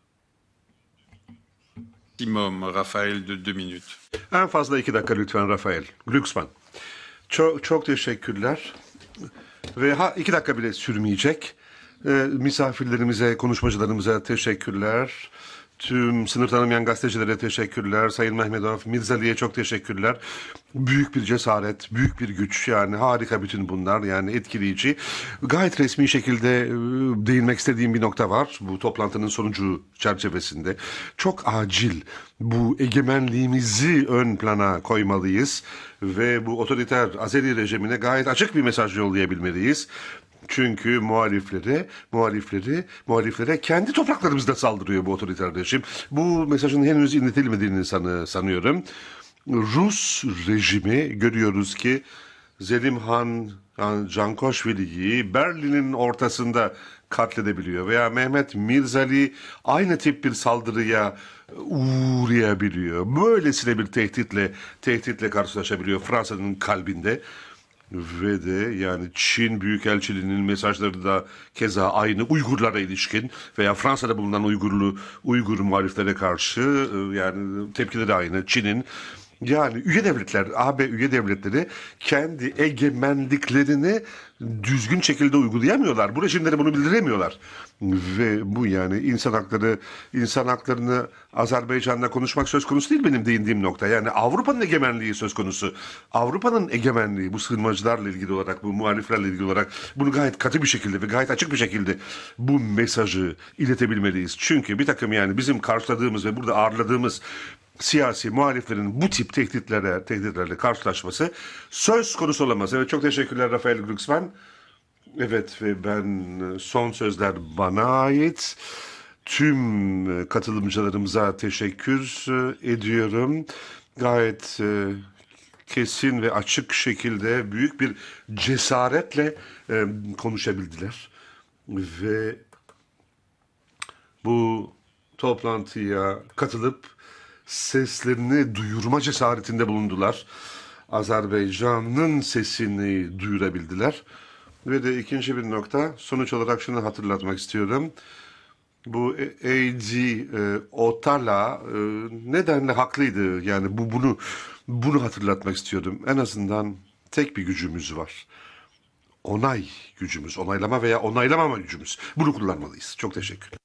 maximum, Raphaël, de deux minutes. En fazla iki dakika lütfen Rafael. Glucksmann. Çok, çok teşekkürler. Ve ha, iki dakika bile sürmeyecek. Ee, misafirlerimize, konuşmacılarımıza teşekkürler. Tüm sınır tanımayan gazetecilere teşekkürler. Sayın Mehmedov, Mirzali'ye çok teşekkürler. Büyük bir cesaret, büyük bir güç, yani harika bütün bunlar, yani etkileyici. Gayet resmi şekilde e, değinmek istediğim bir nokta var bu toplantının sonucu çerçevesinde. Çok acil bu egemenliğimizi ön plana koymalıyız ve bu otoriter Azeri rejimine gayet açık bir mesaj yollayabilmeliyiz. Çünkü muhalifleri, muhalifleri, muhaliflere kendi topraklarımızda saldırıyor bu otoriter rejim. Bu mesajın henüz iletilmediğini sanı, sanıyorum. Rus rejimi görüyoruz ki Zelimhan Cankoşvili'yi Berlin'in ortasında katledebiliyor veya Mehmet Mirzali aynı tip bir saldırıya uğrayabiliyor. Böylesine bir tehditle tehditle karşılaşabiliyor Fransa'nın kalbinde. Ve de yani Çin Büyükelçiliğinin mesajları da keza aynı Uygurlara ilişkin veya Fransa'da bulunan Uygurlu Uygur muhaliflere karşı yani tepkileri aynı Çin'in. Yani üye devletler, A B üye devletleri kendi egemenliklerini düzgün şekilde uygulayamıyorlar. Bu rejimlere bunu bildiremiyorlar. Ve bu yani insan hakları, insan haklarını Azerbaycan'la konuşmak söz konusu değil benim değindiğim nokta. Yani Avrupa'nın egemenliği söz konusu. Avrupa'nın egemenliği bu sığınmacılarla ilgili olarak, bu muhaliflerle ilgili olarak bunu gayet katı bir şekilde ve gayet açık bir şekilde bu mesajı iletebilmeliyiz. Çünkü bir takım yani bizim karşıladığımız ve burada ağırladığımız siyasi muhaliflerin bu tip tehditlere, tehditlerle karşılaşması söz konusu olamaz. Evet, çok teşekkürler Rafael Glucksmann. Evet ve ben son sözler bana ait. Tüm katılımcılarımıza teşekkür ediyorum. Gayet kesin ve açık şekilde büyük bir cesaretle konuşabildiler. Ve bu toplantıya katılıp seslerini duyurma cesaretinde bulundular. Azerbaycan'ın sesini duyurabildiler. Ve de ikinci bir nokta, sonuç olarak şunu hatırlatmak istiyorum. Bu A G e, Otala e, nedenle haklıydı. Yani bu bunu bunu hatırlatmak istiyordum. En azından tek bir gücümüz var. Onay gücümüz, onaylama veya onaylamama gücümüz. Bunu kullanmalıyız. Çok teşekkür.